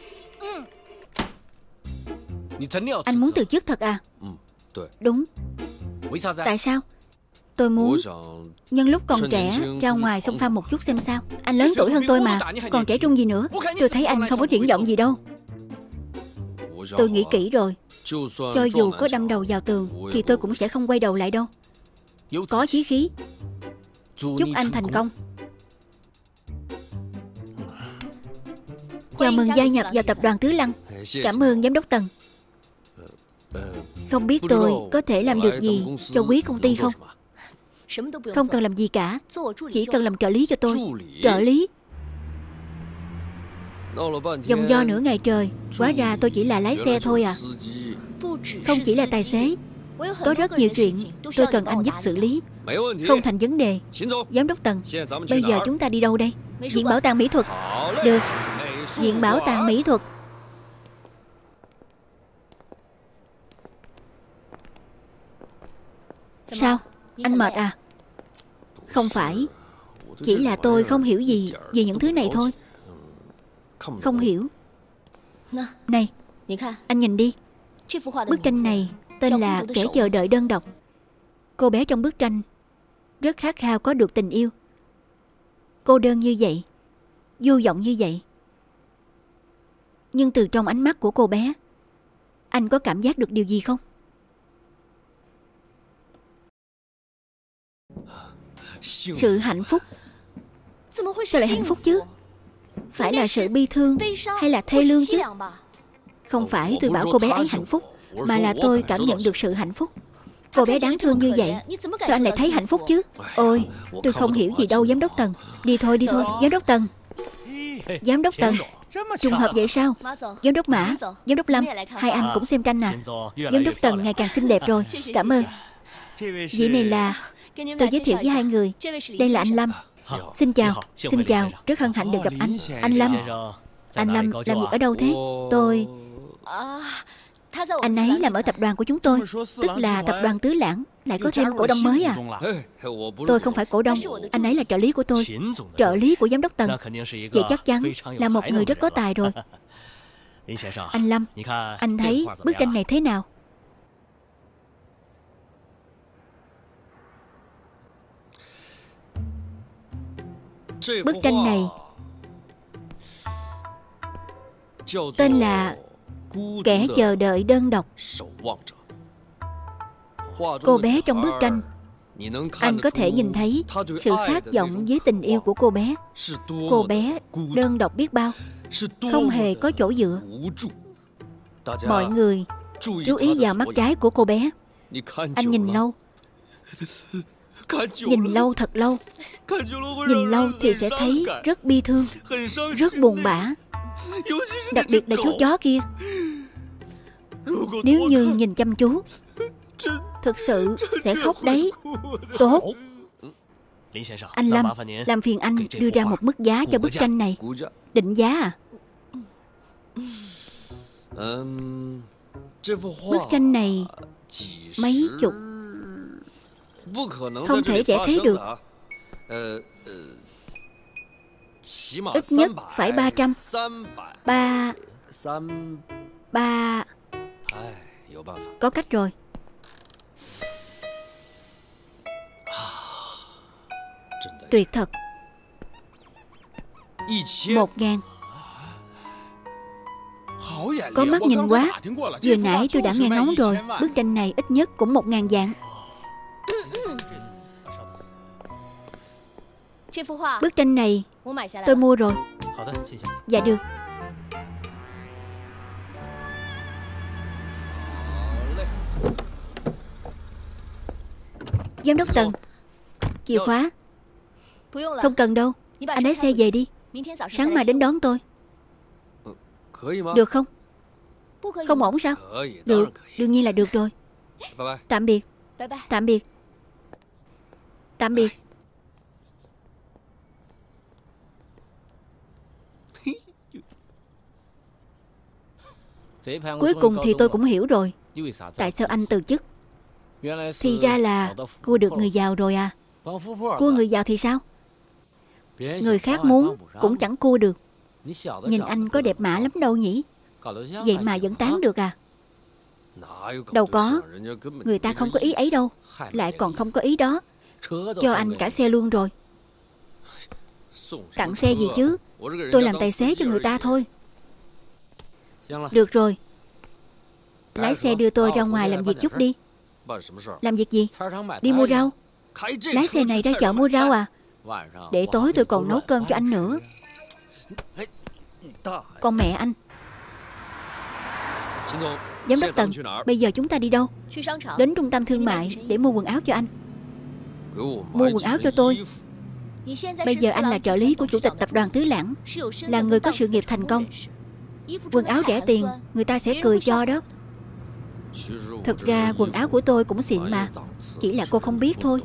Anh muốn từ chức thật à? Đúng. Tại sao? Tôi muốn nhân lúc còn trẻ ra ngoài xông pha một chút xem sao. Anh lớn tuổi hơn tôi mà, còn trẻ trung gì nữa. Tôi thấy anh không có triển vọng gì đâu. Tôi nghĩ kỹ rồi. Cho dù có đâm đầu vào tường thì tôi cũng sẽ không quay đầu lại đâu. Có chí khí. Chúc anh thành công. Chào mừng gia nhập vào tập đoàn Tứ Lăng. Cảm ơn giám đốc Tần. Không biết tôi có thể làm được gì cho quý công ty không? Không cần làm gì cả, chỉ cần làm trợ lý cho tôi. Trợ lý? Vòng vo nửa ngày trời, hóa ra tôi chỉ là lái xe thôi à? Không chỉ là tài xế, có rất nhiều chuyện tôi cần anh giúp xử lý. Không thành vấn đề. Giám đốc Tần, bây giờ chúng ta đi đâu đây? Viện bảo tàng mỹ thuật. Được. Viện bảo tàng mỹ thuật. Sao? Anh mệt à? Không phải. Chỉ là tôi không hiểu gì về những thứ này thôi. Không hiểu. Này, anh nhìn đi. Bức tranh này tên là Kẻ chờ đợi đơn độc. Cô bé trong bức tranh rất khát khao có được tình yêu. Cô đơn như vậy, vô vọng như vậy. Nhưng từ trong ánh mắt của cô bé, anh có cảm giác được điều gì không? Sự hạnh phúc. Sao lại hạnh phúc chứ? Phải là sự bi thương hay là thê lương chứ? Không phải tôi bảo cô bé ấy hạnh phúc, mà là tôi cảm nhận được sự hạnh phúc. Cô bé đáng thương như vậy, sao anh lại thấy hạnh phúc chứ? Ôi, tôi không hiểu gì đâu giám đốc Tần. Đi thôi, giám đốc Tần. Giám đốc Tần, trùng hợp vậy sao? Giám đốc Mã, giám đốc Lâm, hai anh cũng xem tranh à? Giám đốc Tần ngày càng xinh đẹp rồi. Cảm ơn. Vị này là... Tôi giới thiệu với hai người. Đây là anh Lâm. Xin chào, rất hân hạnh được gặp anh. Anh Lâm. Anh Lâm làm việc ở đâu thế? Anh ấy làm ở tập đoàn của chúng tôi, tức là tập đoàn Tứ Lãng, Lại có thêm cổ đông mới à? Tôi không phải cổ đông, anh ấy là trợ lý của tôi. Trợ lý của giám đốc Tần. Vậy chắc chắn là một người rất có tài rồi. Anh Lâm, anh thấy bức tranh này thế nào? Bức tranh này tên là Kẻ chờ đợi đơn độc. Cô bé trong bức tranh, anh có thể nhìn thấy sự khát vọng với tình yêu của cô bé. Cô bé đơn độc biết bao, không hề có chỗ dựa. Mọi người chú ý vào mắt trái của cô bé. Anh nhìn lâu, nhìn lâu thật lâu. Nhìn lâu thì sẽ thấy rất bi thương, rất buồn bã. Đặc biệt là chú chó kia. Nếu như nhìn chăm chú, thực sự sẽ khóc đấy. Tốt. Anh Lâm, làm phiền anh đưa ra một mức giá cho bức tranh này. Định giá à? Bức tranh này mấy chục. Không thể rẻ thế được. Ít nhất phải 300. Ba Có cách rồi. Tuyệt thật. 1.000. Có mắt nhìn quá. Vừa nãy tôi đã nghe ngóng rồi. Bức tranh này ít nhất cũng 1.000 vạn. Bức tranh này tôi mua rồi. Dạ được. Giám đốc Tần, chìa khóa. Không cần đâu, anh lái xe về đi. Sáng mai đến đón tôi. Được không? Không ổn sao? Được, đương nhiên là được rồi. Tạm biệt. Tạm biệt. Tạm biệt. Cuối cùng thì tôi cũng hiểu rồi. Tại sao anh từ chức? Thì ra là cua được người giàu rồi à? Cua người giàu thì sao? Người khác muốn cũng chẳng cua được. Nhìn anh có đẹp mã lắm đâu nhỉ? Vậy mà vẫn tán được à? Đâu có. Người ta không có ý ấy đâu. Lại còn không có ý đó. Cho anh cả xe luôn rồi. Tặng xe gì chứ? Tôi làm tài xế cho người ta thôi. Được rồi. Lái xe đưa tôi ra ngoài làm việc chút đi. Làm việc gì? Đi mua rau. Lái xe này ra chợ mua rau à? Để tối tôi còn nấu cơm cho anh nữa. Con mẹ anh. Giám đốc Tần, bây giờ chúng ta đi đâu? Đến trung tâm thương mại để mua quần áo cho anh. Mua quần áo cho tôi. Bây giờ anh là trợ lý của chủ tịch tập đoàn Tứ Lãng, là người có sự nghiệp thành công. Quần áo rẻ tiền, người ta sẽ cười cho đó. Thật ra quần áo của tôi cũng xịn mà. Chỉ là cô không biết thôi.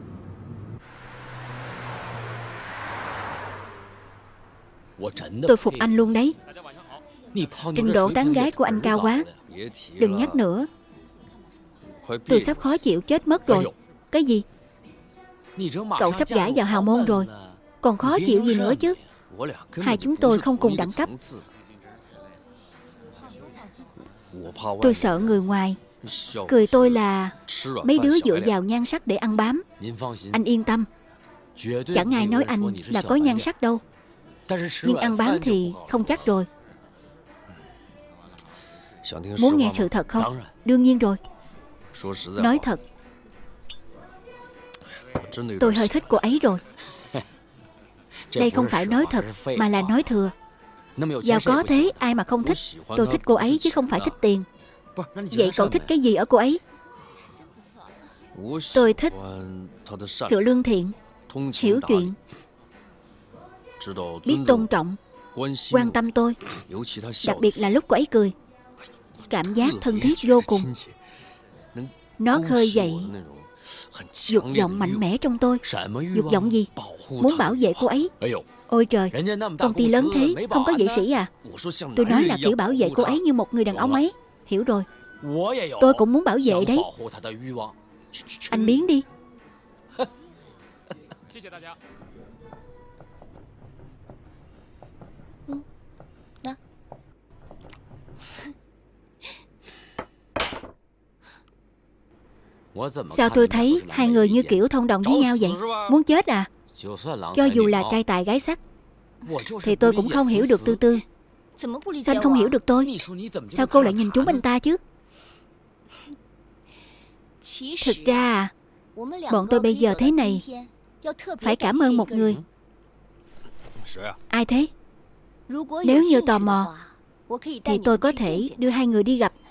Tôi phục anh luôn đấy. Trình độ tán gái của anh cao quá. Đừng nhắc nữa. Tôi sắp khó chịu chết mất rồi. Cái gì? Cậu sắp gả vào hào môn rồi. Còn khó chịu gì nữa chứ? Hai chúng tôi không cùng đẳng cấp. Tôi sợ người ngoài cười tôi là mấy đứa dựa vào nhan sắc để ăn bám. Anh yên tâm, chẳng ai nói anh là có nhan sắc đâu. Nhưng ăn bám thì không chắc rồi. Muốn nghe sự thật không? Đương nhiên rồi. Nói thật, tôi hơi thích cô ấy rồi. Đây không phải nói thật mà là nói thừa. Giàu có thế ai mà không thích. Tôi thích cô ấy chứ không phải thích tiền. Vậy cậu thích cái gì ở cô ấy? Tôi thích sự lương thiện, hiểu chuyện, biết tôn trọng, quan tâm tôi. Đặc biệt là lúc cô ấy cười, cảm giác thân thiết vô cùng. Nó khơi dậy dục vọng mạnh mẽ trong tôi. Dục vọng gì? Muốn bảo vệ cô ấy. Ôi trời, công ty lớn thế, không có vệ sĩ à? Tôi nói là kiểu bảo vệ cô ấy như một người đàn ông ấy. Hiểu rồi. Tôi cũng muốn bảo vệ đấy. Anh biến đi. Sao tôi thấy hai người như kiểu thông đồng với nhau vậy? Muốn chết à? Cho dù là trai tài gái sắc thì tôi cũng không hiểu được Tư Tư. Sao anh không hiểu được tôi? Sao cô lại nhìn trúng anh ta chứ? Thực ra à, bọn tôi bây giờ thế này phải cảm ơn một người. Ai thế? Nếu như tò mò thì tôi có thể đưa hai người đi gặp.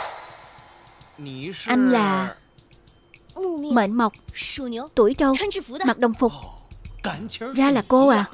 Anh là Mệnh Mộc, tuổi Trâu, mặc đồng phục. Ra là cô à?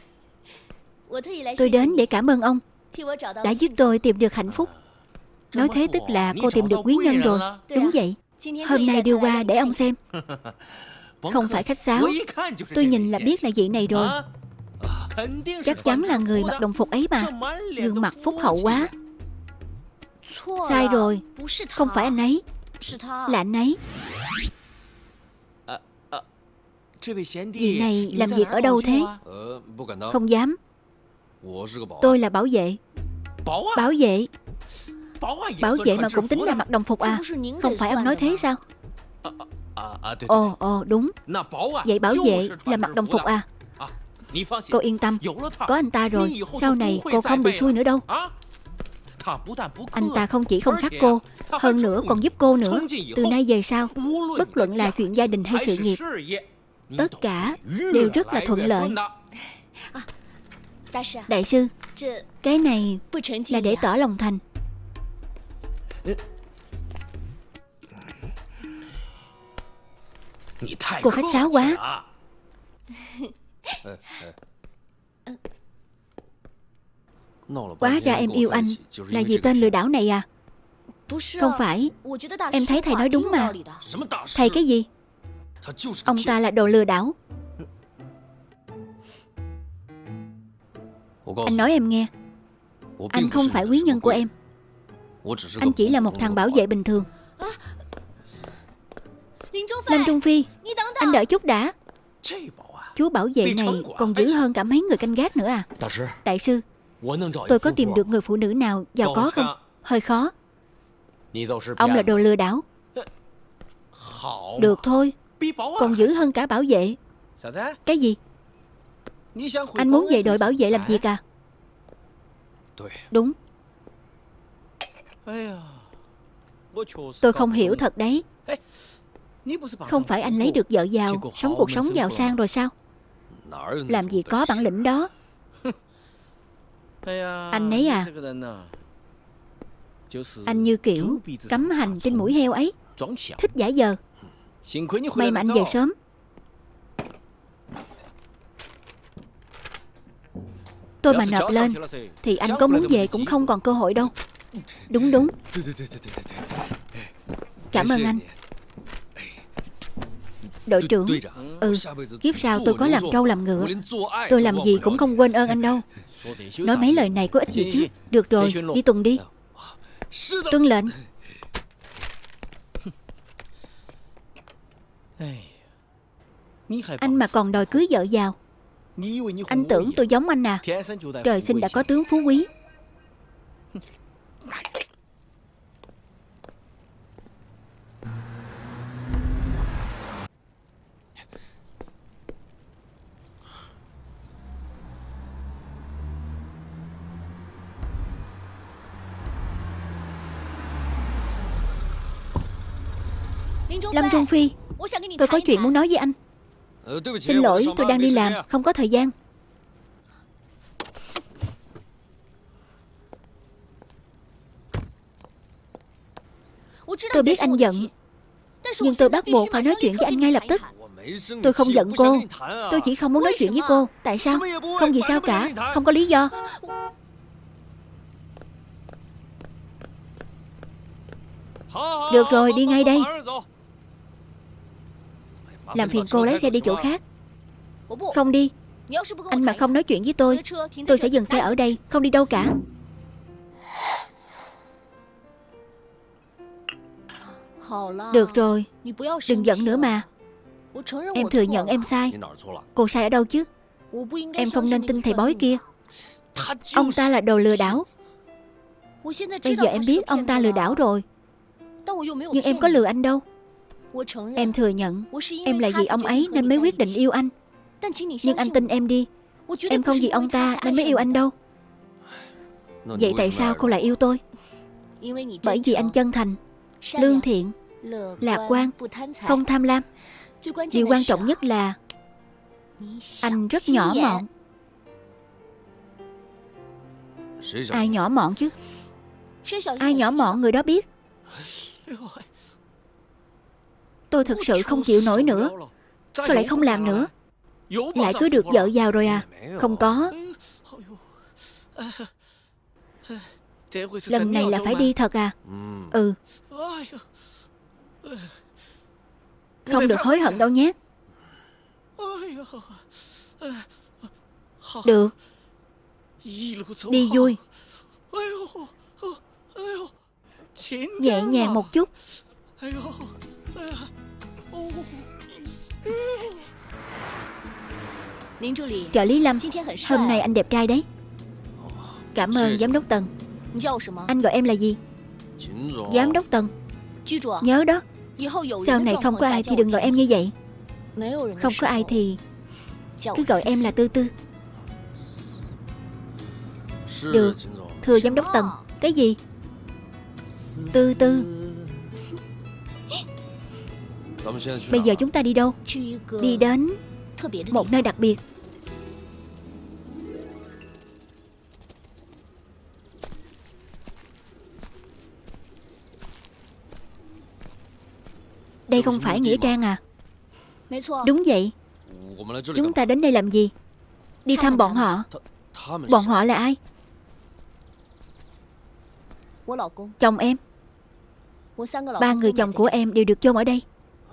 Tôi đến để cảm ơn ông đã giúp tôi tìm được hạnh phúc. Nói thế tức là cô tìm được quý nhân rồi. Đúng vậy. Hôm nay đưa qua để ông xem. Không phải khách sáo, tôi nhìn là biết là vị này rồi. Chắc chắn là người mặc đồng phục ấy mà. Gương mặt phúc hậu quá. Sai rồi, không phải anh ấy, là anh ấy. Vị này làm việc ở đâu thế? Không dám. Tôi là bảo vệ. Bảo vệ? Bảo vệ mà cũng tính là mặc đồng phục à? Không phải ông nói thế sao? Ồ, đúng. Vậy bảo vệ là mặc đồng phục à? Cô yên tâm, có anh ta rồi, sau này cô không bị xui nữa đâu. Anh ta không chỉ không khắc cô, hơn nữa còn giúp cô nữa. Từ nay về sau, bất luận là chuyện gia đình hay sự nghiệp, tất cả đều rất là thuận lợi. Đại sư, cái này là để tỏ lòng thành. Cô khách sáo quá. Quá ra em yêu anh là vì tên lừa đảo này à? Không phải. Em thấy thầy nói đúng mà. Thầy cái gì? Ông ta là đồ lừa đảo. Anh nói em nghe, anh không phải quý nhân của em. Anh chỉ là một thằng bảo vệ bình thường. Lâm Trung Phi, anh đợi chút đã. Chú bảo vệ này còn dữ hơn cả mấy người canh gác nữa à? Đại sư, tôi có tìm được người phụ nữ nào giàu có không? Hơi khó. Ông là đồ lừa đảo. Được thôi, còn dữ hơn cả bảo vệ. Cái gì? Anh muốn về đội bảo vệ làm gì cả? Đúng. Tôi không hiểu thật đấy. Không phải anh lấy được vợ giàu, sống cuộc sống giàu sang rồi sao? Làm gì có bản lĩnh đó. Anh ấy à, anh như kiểu cắm hành trên mũi heo ấy, thích giả vờ. May mà anh về sớm. Tôi mà nộp lên thì anh có muốn về cũng không còn cơ hội đâu. Đúng. Cảm ơn anh. Đội trưởng. Kiếp sau tôi có làm trâu làm ngựa, tôi làm gì cũng không quên ơn anh đâu. Nói mấy lời này có ích gì chứ. Được rồi, đi tuần đi. Tuân lệnh. Anh mà còn đòi cưới vợ giàu. Anh tưởng tôi giống anh à? Trời sinh đã có tướng phú quý. Lâm Trung Phi, tôi có chuyện muốn nói với anh. Xin lỗi, tôi đang đi làm, không có thời gian. Tôi biết anh giận, nhưng tôi bắt buộc phải nói chuyện với anh ngay lập tức. Tôi không giận cô, tôi chỉ không muốn nói chuyện với cô. Tại sao? Không vì sao cả, không có lý do. Được rồi, đi ngay đây. Làm phiền cô lái xe đi chỗ khác. Không đi. Anh mà không nói chuyện với tôi sẽ dừng xe ở đây, không đi đâu cả. Được rồi, đừng giận nữa mà. Em thừa nhận em sai. Cô sai ở đâu chứ? Em không nên tin thầy bói kia. Ông ta là đồ lừa đảo. Bây giờ em biết ông ta lừa đảo rồi. Nhưng em có lừa anh đâu. Em thừa nhận em là vì ông ấy nên mới quyết định yêu anh. Nhưng anh tin em đi, em không vì ông ta nên mới yêu anh đâu. Vậy tại sao cô lại yêu tôi? Bởi vì anh chân thành, lương thiện, lạc quan, không tham lam. Điều quan trọng nhất là anh rất nhỏ mọn. Ai nhỏ mọn chứ? Ai nhỏ mọn người đó biết. Tôi thật sự không chịu nổi nữa. Sao lại không làm nữa? Lại cứ được vợ vào rồi à? Không có. Lần này là phải đi thật à? Ừ. Không được hối hận đâu nhé. Được. Đi vui. Nhẹ nhàng một chút. Trợ lý Lâm, hôm nay anh đẹp trai đấy. Cảm ơn giám đốc Tần. Anh gọi em là gì? Giám đốc Tần. Nhớ đó. Sau này không có ai thì đừng gọi em như vậy. Không có ai thì cứ gọi em là Tư Tư. Được. Thưa giám đốc Tần. Cái gì? Tư Tư. Bây giờ chúng ta đi đâu? Đi đến một nơi đặc biệt. Đây không phải nghĩa trang à? Đúng vậy. Chúng ta đến đây làm gì? Đi thăm bọn họ. Bọn họ là ai? Chồng em. 3 người chồng của em đều được chôn ở đây.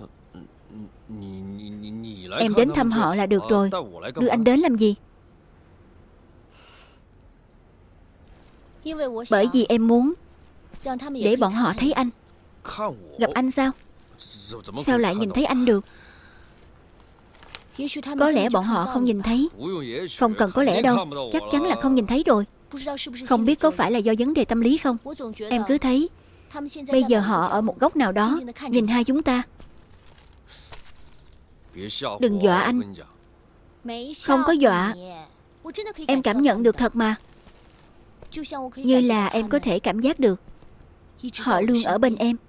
Em đến thăm họ là được rồi. Đưa anh đến làm gì? Bởi vì em muốn để bọn họ thấy anh. Gặp anh sao? Sao lại nhìn thấy anh được? Có lẽ bọn họ không nhìn thấy. Không cần có lẽ đâu. Chắc chắn là không nhìn thấy rồi. Không biết có phải là do vấn đề tâm lý không? Em cứ thấy bây giờ họ ở một góc nào đó nhìn hai chúng ta. Đừng dọa anh. Không có dọa. Em cảm nhận được thật mà. Như là em có thể cảm giác được họ luôn ở bên em,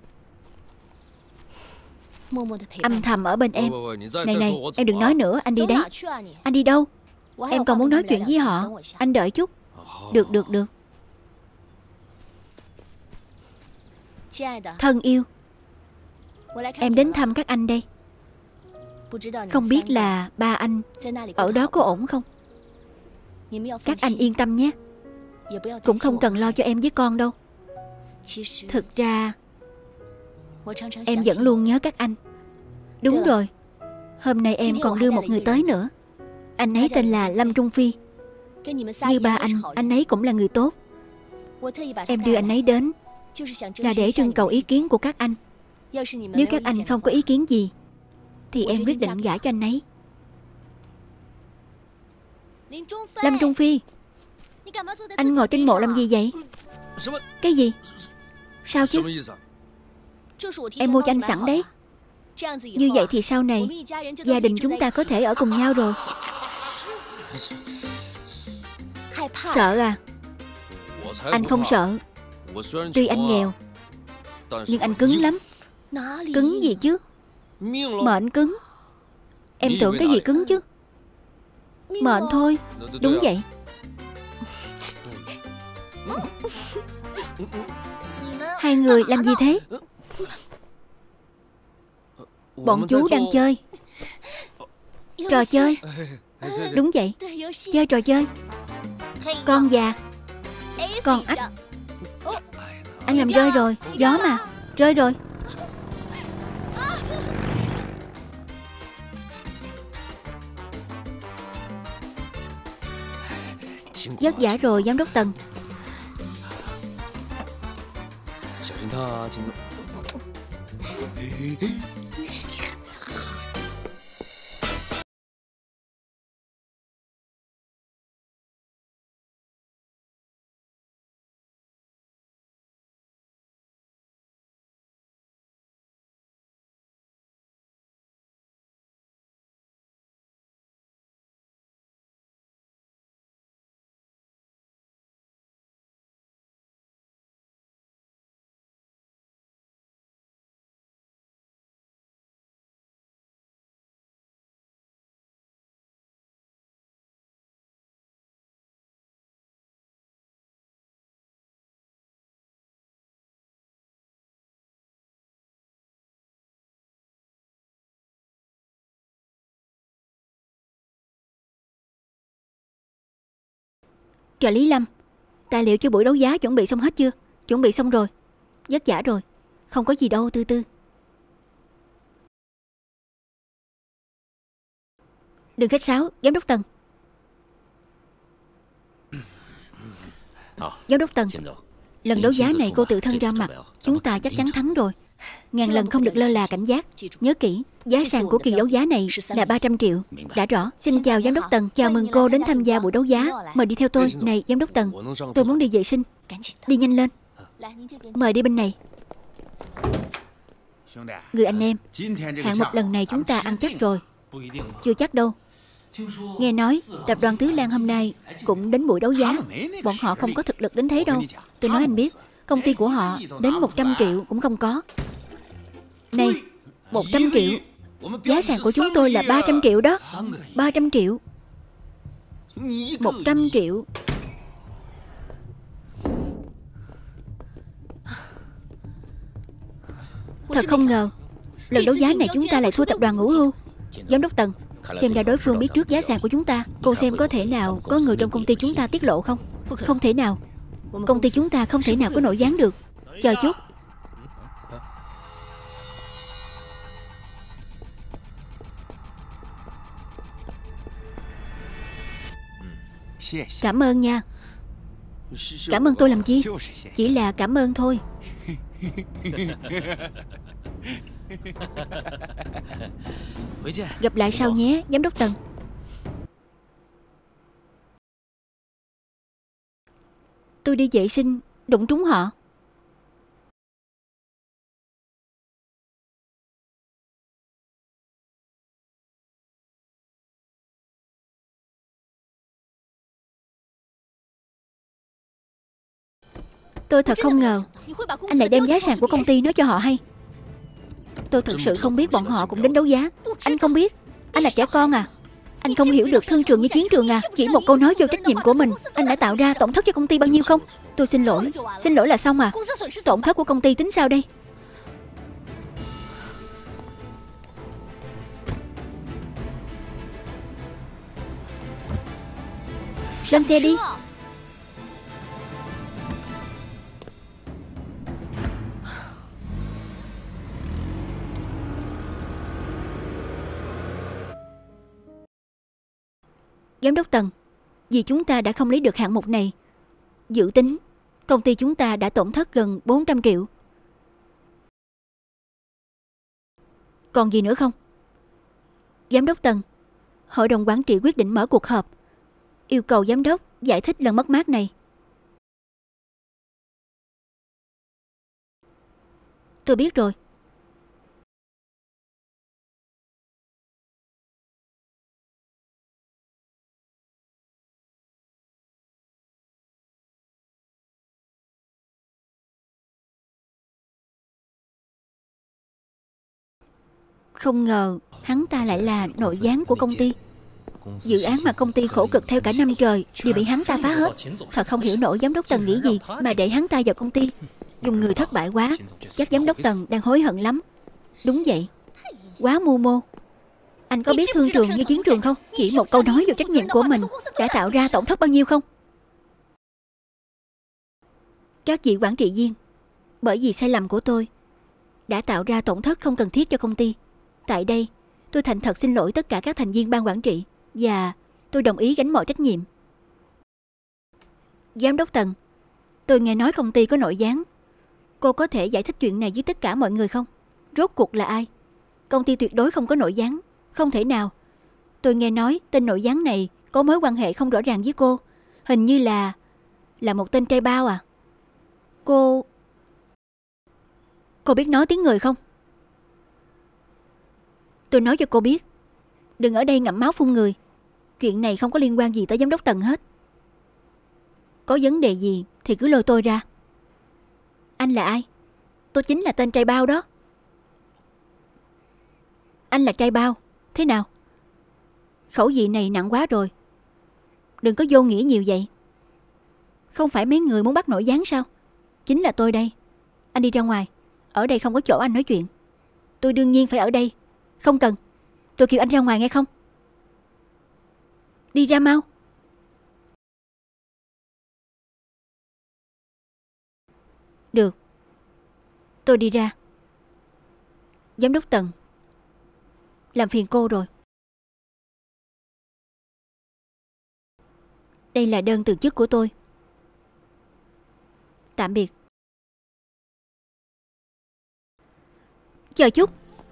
âm thầm ở bên em. Này này, em đừng nói nữa. Anh đi đấy. Anh đi đâu? Em còn muốn nói chuyện với họ. Anh đợi chút. Được. Thân yêu, em đến thăm các anh đây. Không biết là 3 anh ở đó có ổn không? Các anh yên tâm nhé. Cũng không cần lo cho em với con đâu. Thực ra em vẫn luôn nhớ các anh. Đúng rồi. Hôm nay em còn đưa một người tới nữa. Anh ấy tên là Lâm Trung Phi. Như 3 anh ấy cũng là người tốt. Em đưa anh ấy đến là để trưng cầu ý kiến của các anh. Nếu các anh không có ý kiến gì thì em quyết định gả cho anh ấy. Lâm Trung Phi, anh ngồi trên mộ làm gì vậy? Cái gì? Sao chứ? Em mua cho anh sẵn đấy. Như vậy thì sau này gia đình chúng ta có thể ở cùng nhau rồi. Sợ à? Anh không sợ. Tuy anh nghèo nhưng anh cứng lắm. Cứng gì chứ? Mệnh cứng. Em tưởng cái gì cứng chứ? Mệnh thôi. Đúng vậy. Hai người làm gì thế? Bọn chú đang chơi trò chơi. Đúng vậy. Chơi trò chơi. Con già, con ếch. Anh làm rơi rồi. Gió mà. Rơi rồi. Vất vả rồi giám đốc Tần. Trợ lý Lâm, tài liệu cho buổi đấu giá chuẩn bị xong hết chưa? Chuẩn bị xong rồi. Vất vả rồi. Không có gì đâu, Tư Tư. Đừng khách sáo, Giám đốc Tần. Giám đốc Tần, lần đấu giá này cô tự thân ra mặt, chúng ta chắc chắn thắng rồi. Ngàn lần không được lơ là cảnh giác. Nhớ kỹ, giá sàn của kỳ đấu giá này là 300 triệu. Đã rõ. Xin chào Giám đốc Tần. Chào mừng cô đến tham gia buổi đấu giá. Mời đi theo tôi. Này Giám đốc Tần, tôi muốn đi vệ sinh. Đi nhanh lên. Mời đi bên này. Người anh em, hạng mục lần này chúng ta ăn chắc rồi. Chưa chắc đâu. Nghe nói tập đoàn Tứ Lan hôm nay cũng đến buổi đấu giá. Bọn họ không có thực lực đến thế đâu. Tôi nói anh biết, công ty của họ đến 100 triệu cũng không có. Này, 100 triệu. Giá sàn của chúng tôi là 300 triệu đó. 300 triệu. 100 triệu. Thật không ngờ, lần đấu giá này chúng ta lại thua tập đoàn Ngũ Hưu. Giám đốc Tần, xem ra đối phương biết trước giá sàn của chúng ta. Cô xem có thể nào có người trong công ty chúng ta tiết lộ không? Không thể nào. Công ty chúng ta không thể nào có nội gián được. Chờ chút. Cảm ơn nha. Cảm ơn tôi làm chi? Chỉ là cảm ơn thôi. Gặp lại sau nhé, Giám đốc Tần. Tôi đi vệ sinh, đụng trúng họ. Tôi thật không ngờ anh lại đem giá sàn của công ty nói cho họ hay. Tôi thực sự không biết bọn họ cũng đến đấu giá. Anh không biết? Anh là trẻ con à? Anh không hiểu được thương trường như chiến trường à? Chỉ một câu nói vô trách nhiệm của mình, anh đã tạo ra tổn thất cho công ty bao nhiêu không? Tôi xin lỗi. Xin lỗi là xong à? Tổn thất của công ty tính sao đây? Lên xe đi. Giám đốc Tần, vì chúng ta đã không lấy được hạng mục này, dự tính công ty chúng ta đã tổn thất gần 400 triệu. Còn gì nữa không? Giám đốc Tần, hội đồng quản trị quyết định mở cuộc họp, yêu cầu giám đốc giải thích lần mất mát này. Tôi biết rồi. Không ngờ hắn ta lại là nội gián của công ty. Dự án mà công ty khổ cực theo cả năm trời đều bị hắn ta phá hết. Thật không hiểu nổi Giám đốc Tần nghĩ gì mà để hắn ta vào công ty. Dùng người thất bại quá. Chắc Giám đốc Tần đang hối hận lắm. Đúng vậy, quá mưu mô. Anh có biết thương trường như chiến trường không? Chỉ một câu nói vô trách nhiệm của mình đã tạo ra tổn thất bao nhiêu không? Các vị quản trị viên, bởi vì sai lầm của tôi đã tạo ra tổn thất không cần thiết cho công ty. Tại đây, tôi thành thật xin lỗi tất cả các thành viên ban quản trị và tôi đồng ý gánh mọi trách nhiệm. Giám đốc Tần, tôi nghe nói công ty có nội gián. Cô có thể giải thích chuyện này với tất cả mọi người không? Rốt cuộc là ai? Công ty tuyệt đối không có nội gián. Không thể nào. Tôi nghe nói tên nội gián này có mối quan hệ không rõ ràng với cô. Hình như là một tên trai bao à? Cô biết nói tiếng người không? Tôi nói cho cô biết, đừng ở đây ngậm máu phun người. Chuyện này không có liên quan gì tới giám đốc Tần hết. Có vấn đề gì thì cứ lôi tôi ra. Anh là ai? Tôi chính là tên trai bao đó. Anh là trai bao. Thế nào? Khẩu vị này nặng quá rồi. Đừng có vô nghĩa nhiều vậy. Không phải mấy người muốn bắt nội gián sao? Chính là tôi đây. Anh đi ra ngoài. Ở đây không có chỗ anh nói chuyện. Tôi đương nhiên phải ở đây. Không cần. Tôi kêu anh ra ngoài nghe không? Đi ra mau. Được. Tôi đi ra. Giám đốc Tần, làm phiền cô rồi. Đây là đơn từ chức của tôi. Tạm biệt. Chờ chút.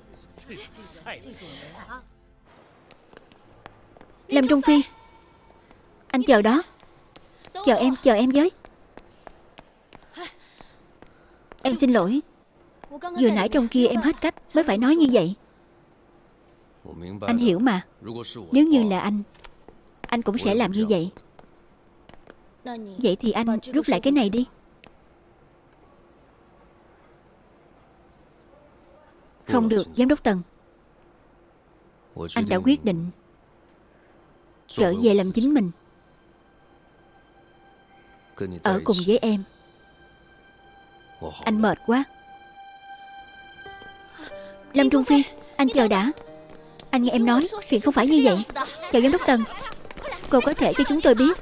Lâm Trung Phi, anh chờ đó. Chờ em với. Em xin lỗi. Vừa nãy trong kia em hết cách mới phải nói như vậy. Anh hiểu mà. Nếu như là anh cũng sẽ làm như vậy. Vậy thì anh rút lại cái này đi. Không được, giám đốc Tần. Anh đã quyết định trở về làm chính mình. Ở cùng với em. Anh mệt quá. Lâm Trung Phi, anh chờ đã. Anh nghe em nói, chuyện không phải như vậy. Chào giám đốc Tần. Cô có thể cho chúng tôi biết.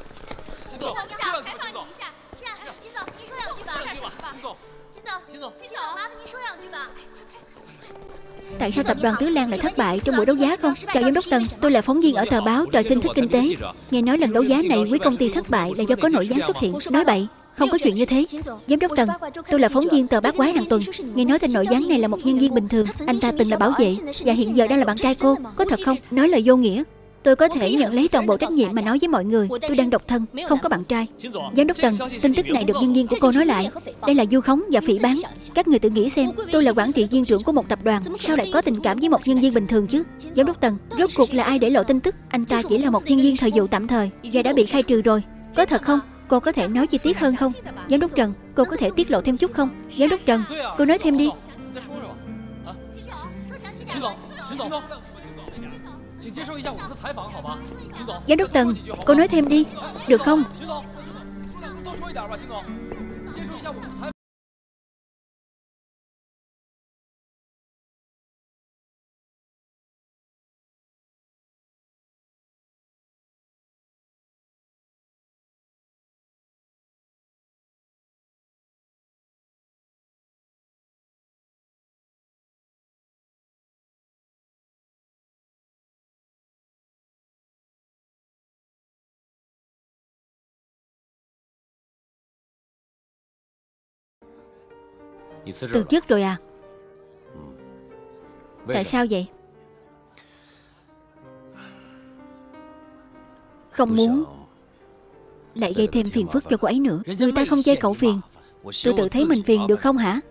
Tại sao tập đoàn Tứ Lan lại thất bại trong buổi đấu giá không? Chào giám đốc Tần, tôi là phóng viên ở tờ báo Trời Sinh Thích Kinh Tế. Nghe nói lần đấu giá này quý công ty thất bại là do có nội gián xuất hiện. Nói bậy, không có chuyện như thế. Giám đốc Tần, tôi là phóng viên tờ Bát Quái hàng tuần. Nghe nói tên nội gián này là một nhân viên bình thường. Anh ta từng là bảo vệ và hiện giờ đang là bạn trai cô. Có thật không? Nói lời vô nghĩa. Tôi có thể nhận lấy toàn bộ trách nhiệm mà nói với mọi người. Tôi đang độc thân, không có bạn trai. Giám đốc Tần, tin tức này được nhân viên của cô nói lại. Đây là vu khống và phỉ báng. Các người tự nghĩ xem, tôi là quản trị viên trưởng của một tập đoàn, sao lại có tình cảm với một nhân viên bình thường chứ? Giám đốc Tần, rốt cuộc là ai để lộ tin tức? Anh ta chỉ là một nhân viên thời vụ tạm thời và đã bị khai trừ rồi. Có thật không? Cô có thể nói chi tiết hơn không? Giám đốc Trần, cô có thể tiết lộ thêm chút không? Giám đốc Trần, cô nói thêm đi. Giám đốc Tần, cô nói thêm đi, được không? Từ chức rồi à? Tại sao vậy? Không muốn lại gây thêm phiền phức cho cô ấy nữa. Người ta không chê cậu phiền, tôi tự thấy mình phiền được không hả?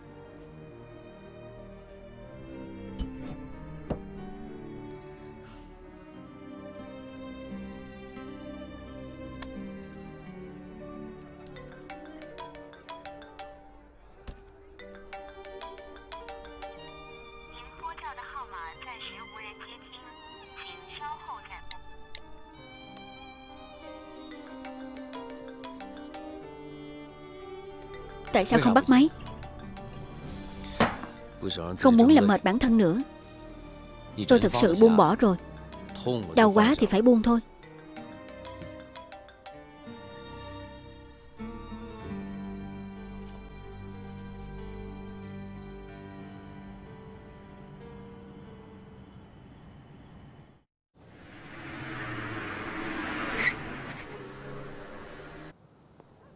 Tại sao không bắt máy? Không muốn làm mệt bản thân nữa. Tôi thật sự buông bỏ rồi. Đau quá thì phải buông thôi.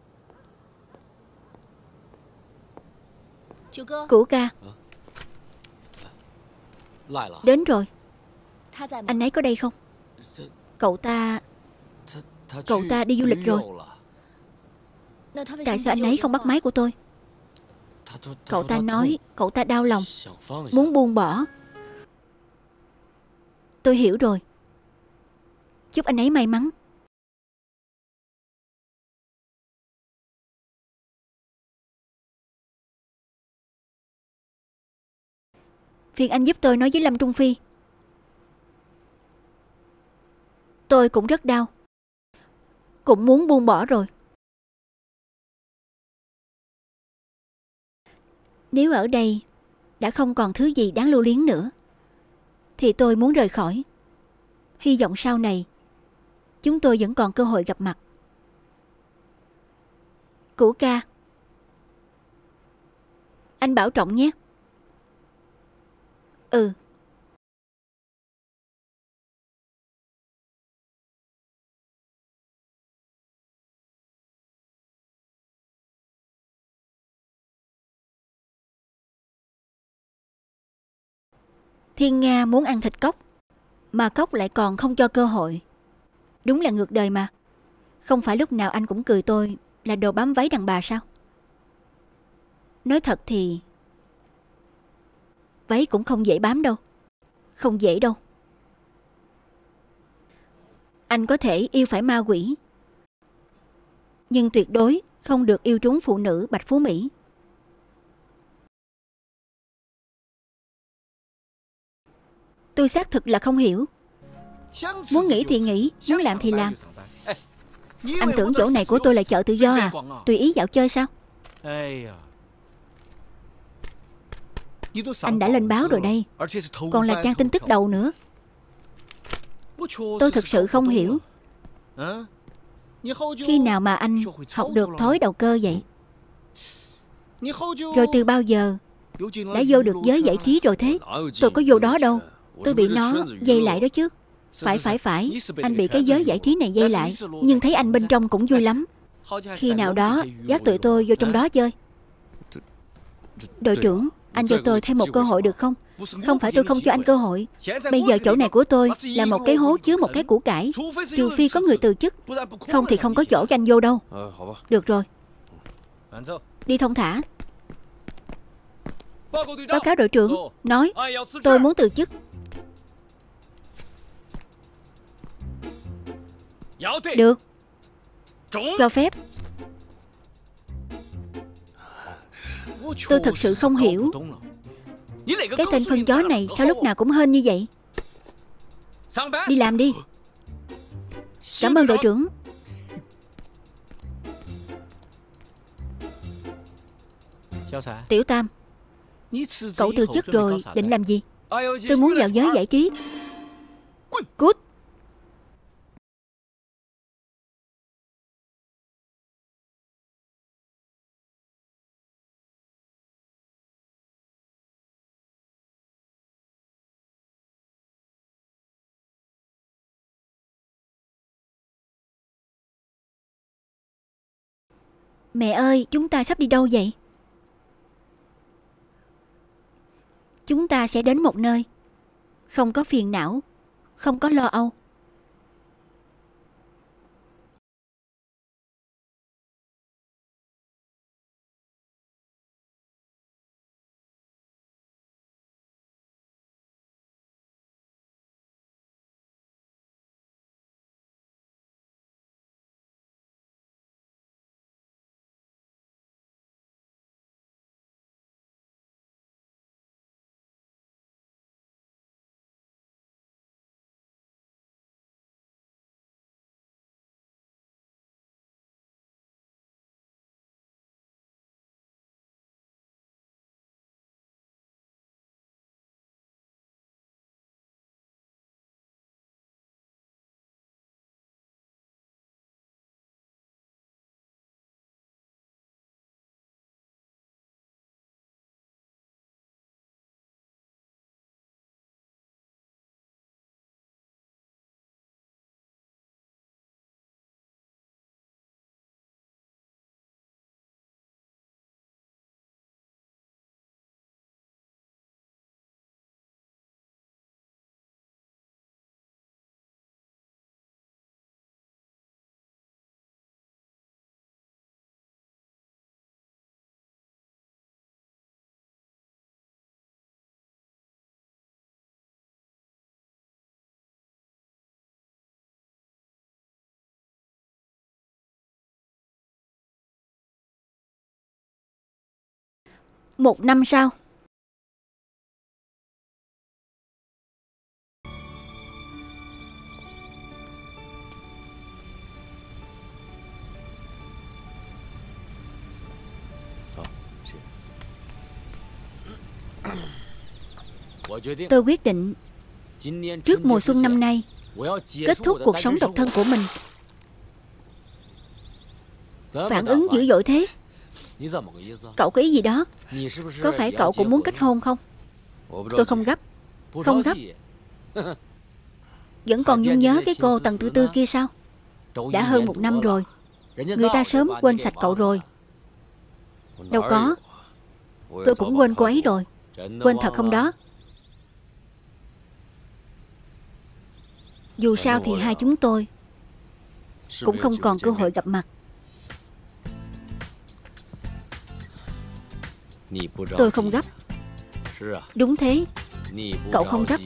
Cửu ca, Đến rồi. Anh ấy có đây không? Cậu ta đi du lịch rồi. Tại sao anh ấy không bắt máy của tôi? Cậu ta nói cậu ta đau lòng, muốn buông bỏ. Tôi hiểu rồi. Chúc anh ấy may mắn. Phiền anh giúp tôi nói với Lâm Trung Phi. Tôi cũng rất đau, cũng muốn buông bỏ rồi. Nếu ở đây đã không còn thứ gì đáng lưu luyến nữa, thì tôi muốn rời khỏi. Hy vọng sau này chúng tôi vẫn còn cơ hội gặp mặt. Cửu ca, anh bảo trọng nhé. Ừ. Thiên Nga muốn ăn thịt cóc, mà cóc lại còn không cho cơ hội. Đúng là ngược đời mà. Không phải lúc nào anh cũng cười tôi là đồ bám váy đàn bà sao? Nói thật thì váy cũng không dễ bám đâu. Không dễ đâu. Anh có thể yêu phải ma quỷ, nhưng tuyệt đối không được yêu trúng phụ nữ Bạch Phú Mỹ. Tôi xác thực là không hiểu. Muốn nghỉ thì nghỉ, muốn làm thì làm. Anh tưởng chỗ này của tôi là chợ tự do à? Tùy ý dạo chơi sao? Anh đã lên báo rồi đây, còn là trang tin tức đầu nữa. Tôi thực sự không hiểu. Khi nào mà anh học được thói đầu cơ vậy? Rồi từ bao giờ đã vô được giới giải trí rồi thế? Tôi có vô đó đâu. Tôi bị nó dây lại đó chứ. Phải, anh bị cái giới giải trí này dây lại. Nhưng thấy anh bên trong cũng vui lắm. Khi nào đó dắt tụi tôi vô trong đó chơi. Đội trưởng, anh cho tôi thêm một cơ hội được không? Không phải tôi không cho anh cơ hội. Bây giờ chỗ này của tôi là một cái hố chứa một cái củ cải. Trừ phi có người từ chức, không thì không có chỗ cho anh vô đâu. Được rồi, đi thông thả. Báo cáo đội trưởng. Nói tôi muốn từ chức. Được, cho phép. Tôi thật sự không hiểu, cái tên phân chó này sao lúc nào cũng hên như vậy. Đi làm đi. Cảm ơn đội trưởng. Tiểu Tam, cậu từ chức rồi định làm gì? Tôi muốn vào giới giải trí. Cút. Mẹ ơi, chúng ta sắp đi đâu vậy? Chúng ta sẽ đến một nơi không có phiền não, không có lo âu. 1 năm sau. Tôi quyết định trước mùa xuân năm nay kết thúc cuộc sống độc thân của mình. Phản ứng dữ dội thế. Cậu có ý gì đó? Có phải cậu cũng muốn kết hôn không? Tôi không gấp. Không gấp. Vẫn còn nhung nhớ cái cô Tần Tư Tư kia sao? Đã hơn 1 năm rồi. Người ta sớm quên sạch cậu rồi. Đâu có. Tôi cũng quên cô ấy rồi. Quên thật không đó? Dù sao thì hai chúng tôi cũng không còn cơ hội gặp mặt. Tôi không gấp. Đúng thế. Cậu không gấp.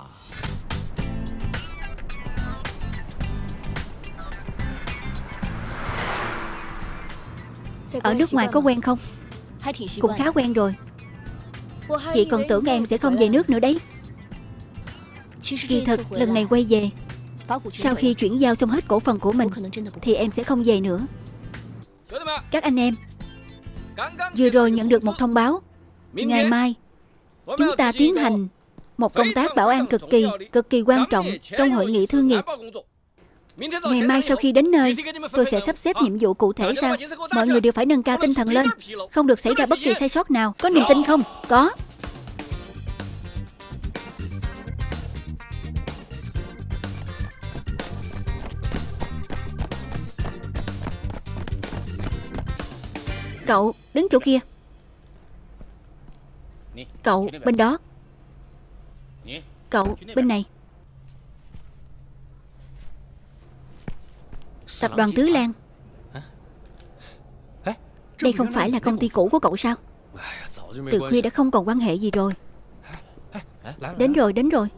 Ở nước ngoài có quen không? Cũng khá quen rồi. Chị còn tưởng em sẽ không về nước nữa đấy. Kỳ thực lần này quay về, sau khi chuyển giao xong hết cổ phần của mình thì em sẽ không về nữa. Các anh em, vừa rồi nhận được một thông báo. Ngày mai chúng ta tiến hành một công tác bảo an cực kỳ quan trọng trong hội nghị thương nghiệp. Ngày mai sau khi đến nơi, tôi sẽ sắp xếp nhiệm vụ cụ thể sao. Mọi người đều phải nâng cao tinh thần lên, không được xảy ra bất kỳ sai sót nào. Có niềm tin không? Có. Cậu đứng chỗ kia. Cậu bên đó. Cậu bên này. Tập đoàn Tứ Lan. Đây không phải là công ty cũ của cậu sao? Từ khuya đã không còn quan hệ gì rồi. Đến rồi, đến rồi.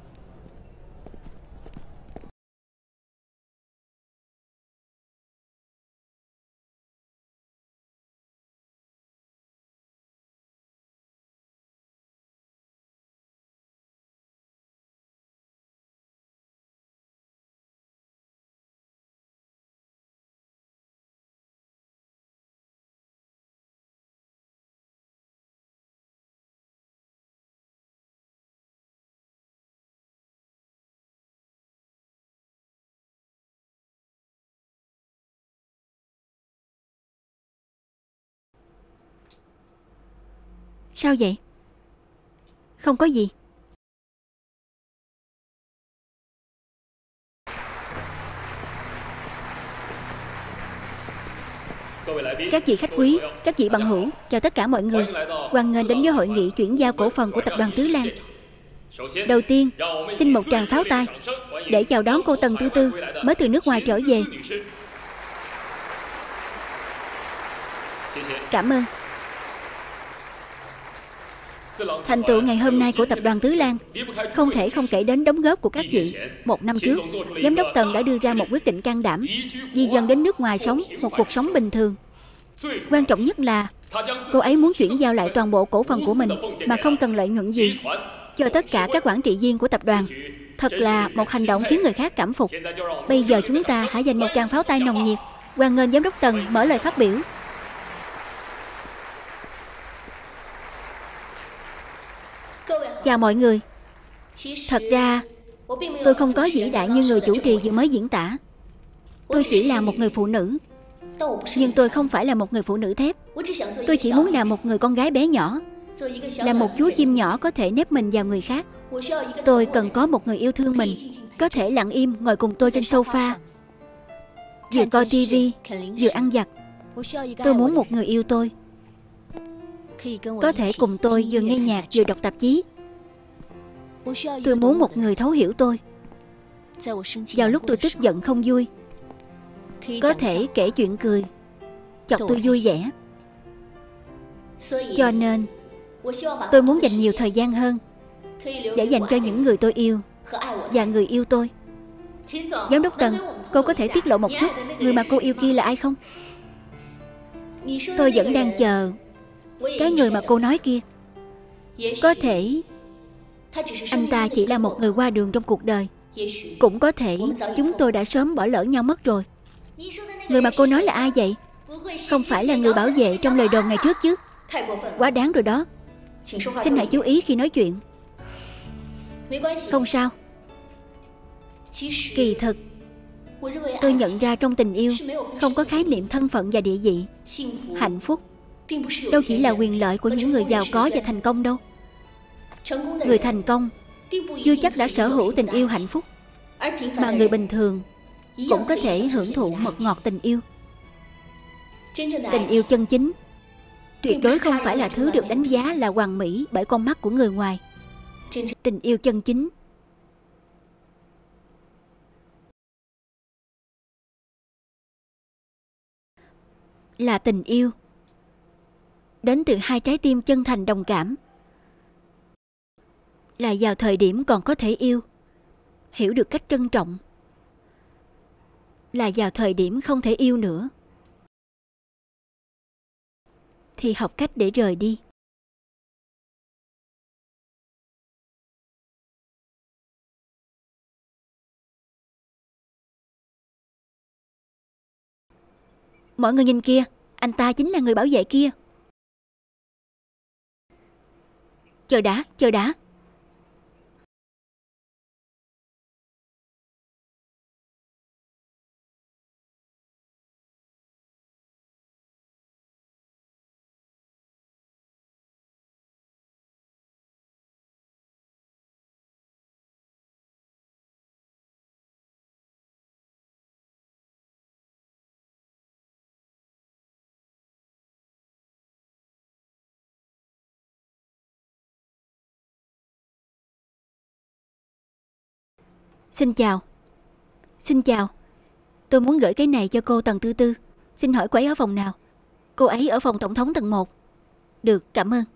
Sao vậy? Không có gì. Các vị khách quý, các vị bằng hữu, chào tất cả mọi người. Hoan nghênh đến với hội nghị chuyển giao cổ phần của tập đoàn Tứ Lan. Đầu tiên, xin một tràng pháo tay để chào đón cô Tần Tư Tư mới từ nước ngoài trở về. Cảm ơn. Thành tựu ngày hôm nay của tập đoàn Tứ Lan không thể không kể đến đóng góp của các vị. 1 năm trước, giám đốc Tần đã đưa ra một quyết định can đảm, di dân đến nước ngoài sống một cuộc sống bình thường. Quan trọng nhất là cô ấy muốn chuyển giao lại toàn bộ cổ phần của mình mà không cần lợi nhuận gì cho tất cả các quản trị viên của tập đoàn. Thật là một hành động khiến người khác cảm phục. Bây giờ chúng ta hãy dành một tràng pháo tay nồng nhiệt hoan nghênh giám đốc Tần mở lời phát biểu. Chào mọi người. Thật ra tôi không có vĩ đại như người chủ trì vừa mới diễn tả. Tôi chỉ là một người phụ nữ. Nhưng tôi không phải là một người phụ nữ thép. Tôi chỉ muốn là một người con gái bé nhỏ, là một chú chim nhỏ có thể nép mình vào người khác. Tôi cần có một người yêu thương mình, có thể lặng im ngồi cùng tôi trên sofa, vừa coi tivi vừa ăn vặt. Tôi muốn một người yêu tôi, có thể cùng tôi vừa nghe nhạc vừa đọc tạp chí. Tôi muốn một người thấu hiểu tôi. Vào lúc tôi tức giận không vui, có thể kể chuyện cười, chọc tôi vui vẻ. Cho nên tôi muốn dành nhiều thời gian hơn để dành cho những người tôi yêu và người yêu tôi. Giám đốc Tần, cô có thể tiết lộ một chút người mà cô yêu kia là ai không? Tôi vẫn đang chờ Cái người mà cô nói kia, có thể anh ta chỉ là một người qua đường trong cuộc đời. Cũng có thể chúng tôi đã sớm bỏ lỡ nhau mất rồi. Người mà cô nói là ai vậy? Không phải là người bảo vệ trong lời đồn ngày trước chứ? Quá đáng rồi đó. Xin hãy chú ý khi nói chuyện. Không sao. Kỳ thực tôi nhận ra trong tình yêu không có khái niệm thân phận và địa vị. Hạnh phúc đâu chỉ là quyền lợi của những người giàu có và thành công đâu. Người thành công chưa chắc đã sở hữu tình yêu hạnh phúc, mà người bình thường cũng có thể hưởng thụ mật ngọt tình yêu. Tình yêu chân chính tuyệt đối không phải là thứ được đánh giá là hoàn mỹ bởi con mắt của người ngoài. Tình yêu chân chính là tình yêu đến từ hai trái tim chân thành đồng cảm. Là vào thời điểm còn có thể yêu, hiểu được cách trân trọng. Là vào thời điểm không thể yêu nữa, thì học cách để rời đi. Mọi người nhìn kia, anh ta chính là người bảo vệ kia. Chờ đã, chờ đã. Xin chào. Xin chào. Tôi muốn gửi cái này cho cô Tần Tư Tư. Xin hỏi cô ấy ở phòng nào? Cô ấy ở phòng tổng thống tầng 1. Được, cảm ơn.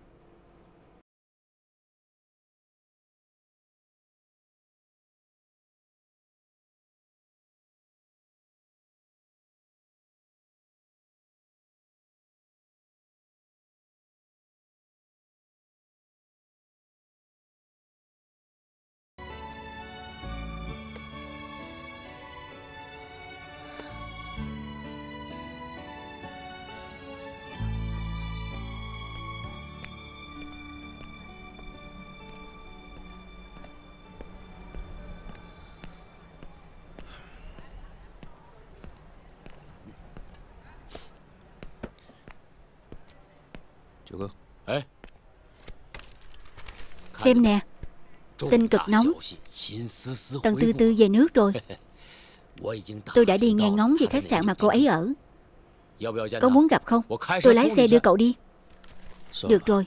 Xem nè, tin cực nóng. Tần Tư Tư về nước rồi. Tôi đã đi nghe ngóng về khách sạn mà cô ấy ở. Có muốn gặp không? Tôi lái xe đưa cậu đi. Được rồi.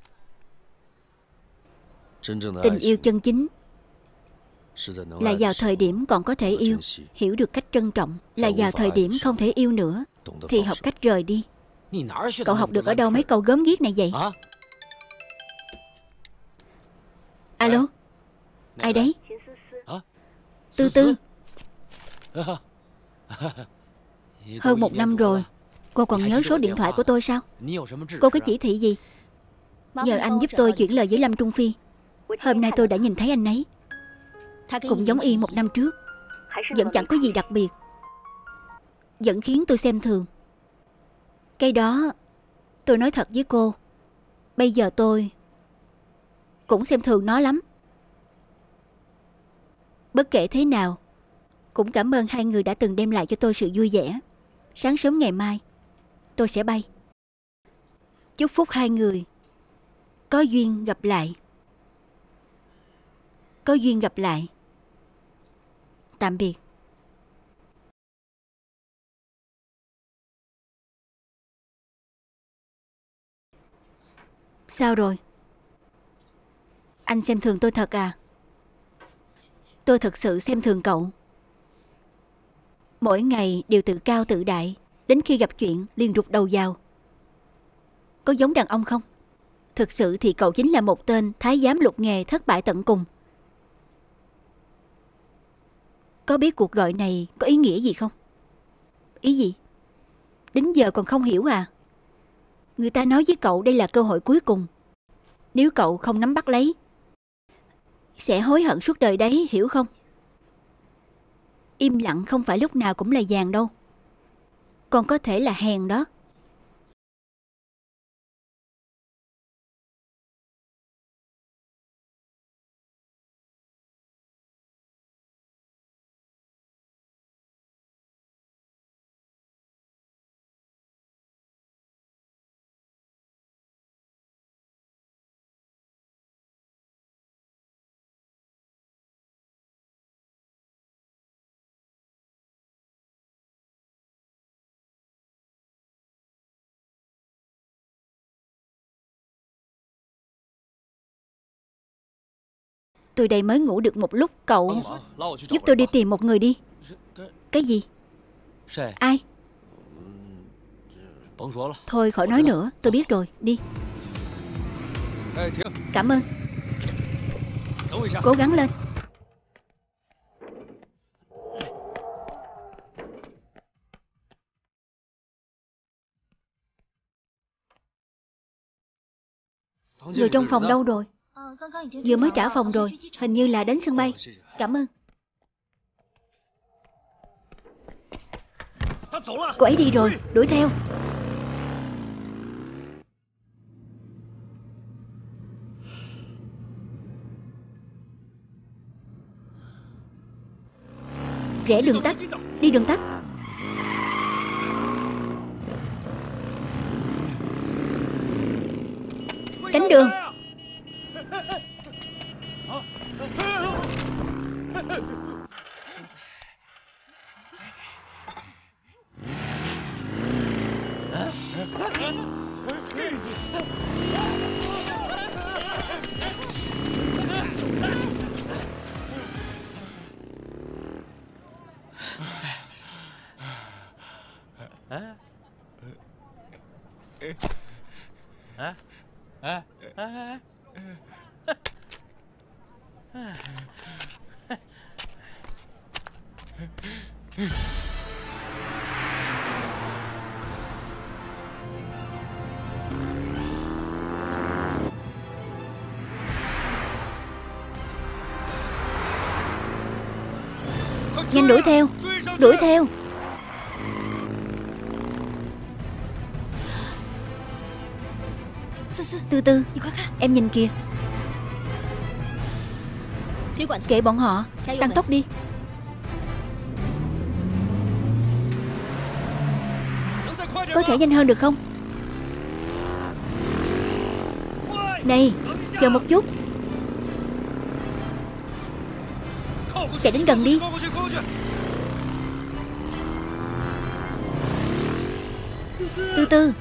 Tình yêu chân chính là vào thời điểm còn có thể yêu, hiểu được cách trân trọng. Là vào thời điểm không thể yêu nữa, thì học cách rời đi. Cậu học được ở đâu mấy câu gớm ghiếc này vậy? Alo, ai đấy? Tư Tư. Hơn 1 năm rồi, cô còn nhớ số điện thoại của tôi sao? Cô có chỉ thị gì? Nhờ anh giúp tôi chuyển lời với Lâm Trung Phi. Hôm nay tôi đã nhìn thấy anh ấy. Cũng giống y 1 năm trước. Vẫn chẳng có gì đặc biệt, vẫn khiến tôi xem thường. Cái đó tôi nói thật với cô, bây giờ tôi cũng xem thường nó lắm. Bất kể thế nào, cũng cảm ơn hai người đã từng đem lại cho tôi sự vui vẻ. Sáng sớm ngày mai tôi sẽ bay. Chúc phúc hai người có duyên gặp lại. Có duyên gặp lại. Tạm biệt. Sao rồi? Anh xem thường tôi thật à? Tôi thật sự xem thường cậu. Mỗi ngày đều tự cao tự đại, đến khi gặp chuyện liền rụt đầu vào. Có giống đàn ông không? Thực sự thì cậu chính là một tên thái giám lục nghề thất bại tận cùng. Có biết cuộc gọi này có ý nghĩa gì không? Ý gì? Đến giờ còn không hiểu à? Người ta nói với cậu đây là cơ hội cuối cùng. Nếu cậu không nắm bắt lấy, sẽ hối hận suốt đời đấy, hiểu không? Im lặng không phải lúc nào cũng là vàng đâu. Còn có thể là hèn đó. Tôi đây mới ngủ được một lúc. Cậu giúp tôi đi tìm một người đi. Cái gì? Ai? Thôi khỏi nói nữa, tôi biết rồi. Đi. Cảm ơn. Cố gắng lên. Người trong phòng đâu rồi? Vừa mới trả phòng rồi. Hình như là đến sân bay. Cảm ơn. Cô ấy đi rồi, đuổi theo. Rẽ đường tắt. Đi đường tắt. Tránh đường. Nhanh đuổi theo. Đuổi theo. Từ từ, em nhìn kìa. Kệ bọn họ, tăng tốc đi. Có thể nhanh hơn được không? Này, chờ một chút. Chạy đến gần đi. Từ từ.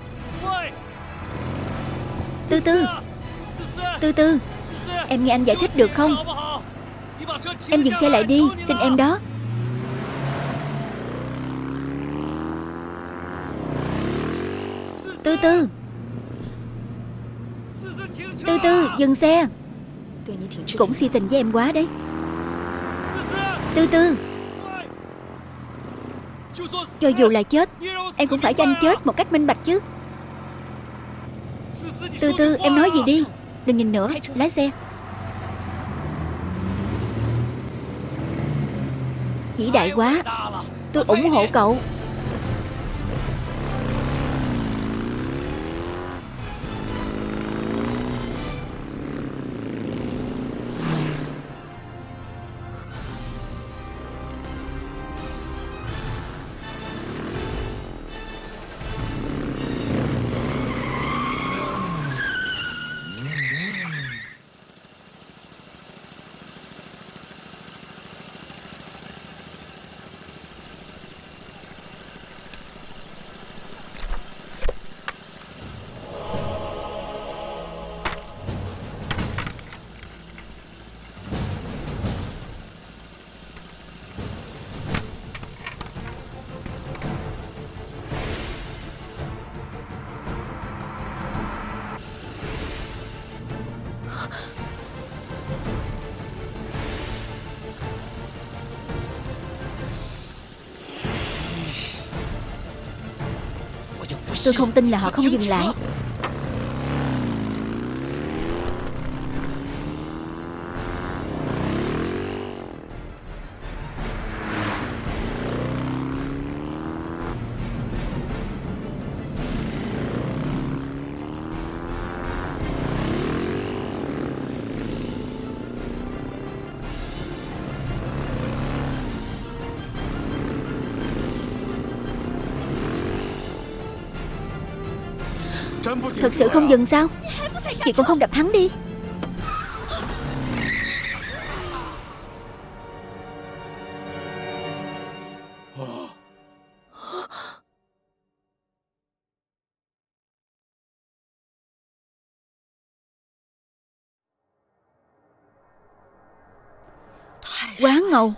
Từ từ. Từ từ. Em nghe anh giải thích được không? Em dừng xe lại đi, xin em đó. Từ từ. Từ từ, dừng xe. Cũng si tình với em quá đấy. Từ từ. Cho dù là chết, em cũng phải cho anh chết một cách minh bạch chứ. Từ từ, em nói gì đi. Đừng nhìn nữa, lái xe. Vĩ đại quá. Tôi ủng hộ cậu. Tôi không tin là họ không dừng lại. Thật sự không dừng sao? Chị còn không đập thắng đi. Quá ngầu.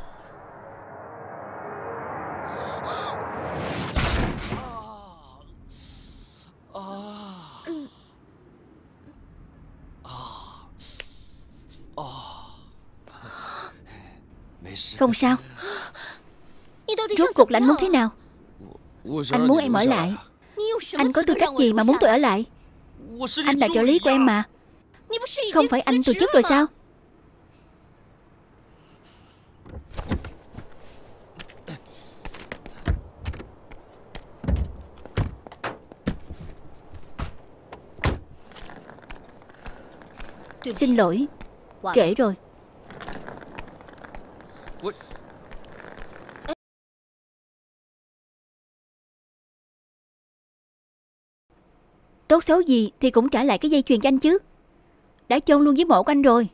Không sao. Rốt cuộc là anh muốn thế nào? Anh muốn em ở lại. Anh có tư cách gì mà muốn tôi ở lại? Anh là trợ lý của em mà. Không phải anh từ chức rồi sao? Xin lỗi, trễ rồi. Tốt xấu gì thì cũng trả lại cái dây chuyền cho anh chứ. Đã chôn luôn với mộ của anh rồi.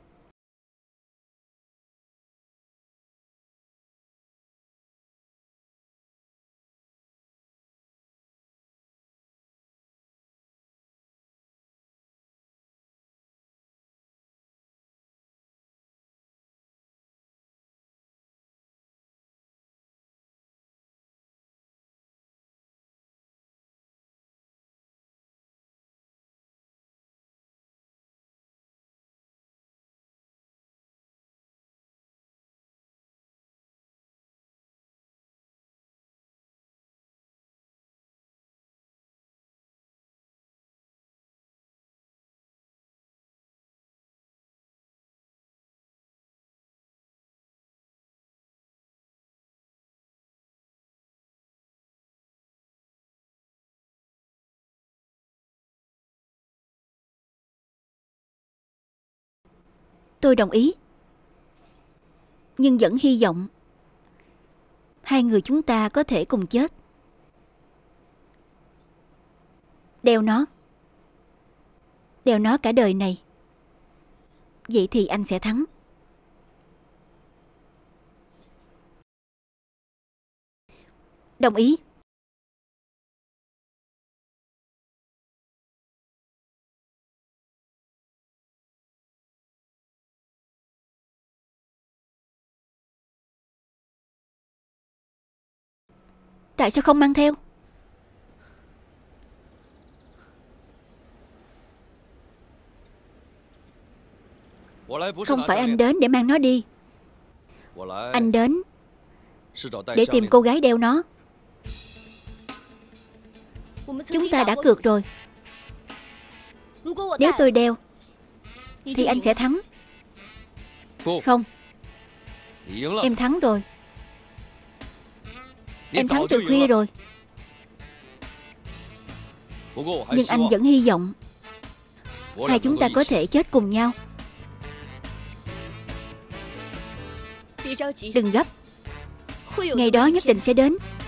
Tôi đồng ý. Nhưng vẫn hy vọng hai người chúng ta có thể cùng chết. Đeo nó cả đời này. Vậy thì anh sẽ thắng. Đồng ý. Tại sao không mang theo? Không phải anh đến để mang nó đi. Anh đến để tìm cô gái đeo nó. Chúng ta đã cược rồi. Nếu tôi đeo thì anh sẽ thắng. Không, em thắng rồi. Em thắng từ khuya rồi. Nhưng anh vẫn hy vọng hai chúng ta có thể chết cùng nhau. Đừng gấp. Ngày đó nhất định sẽ đến.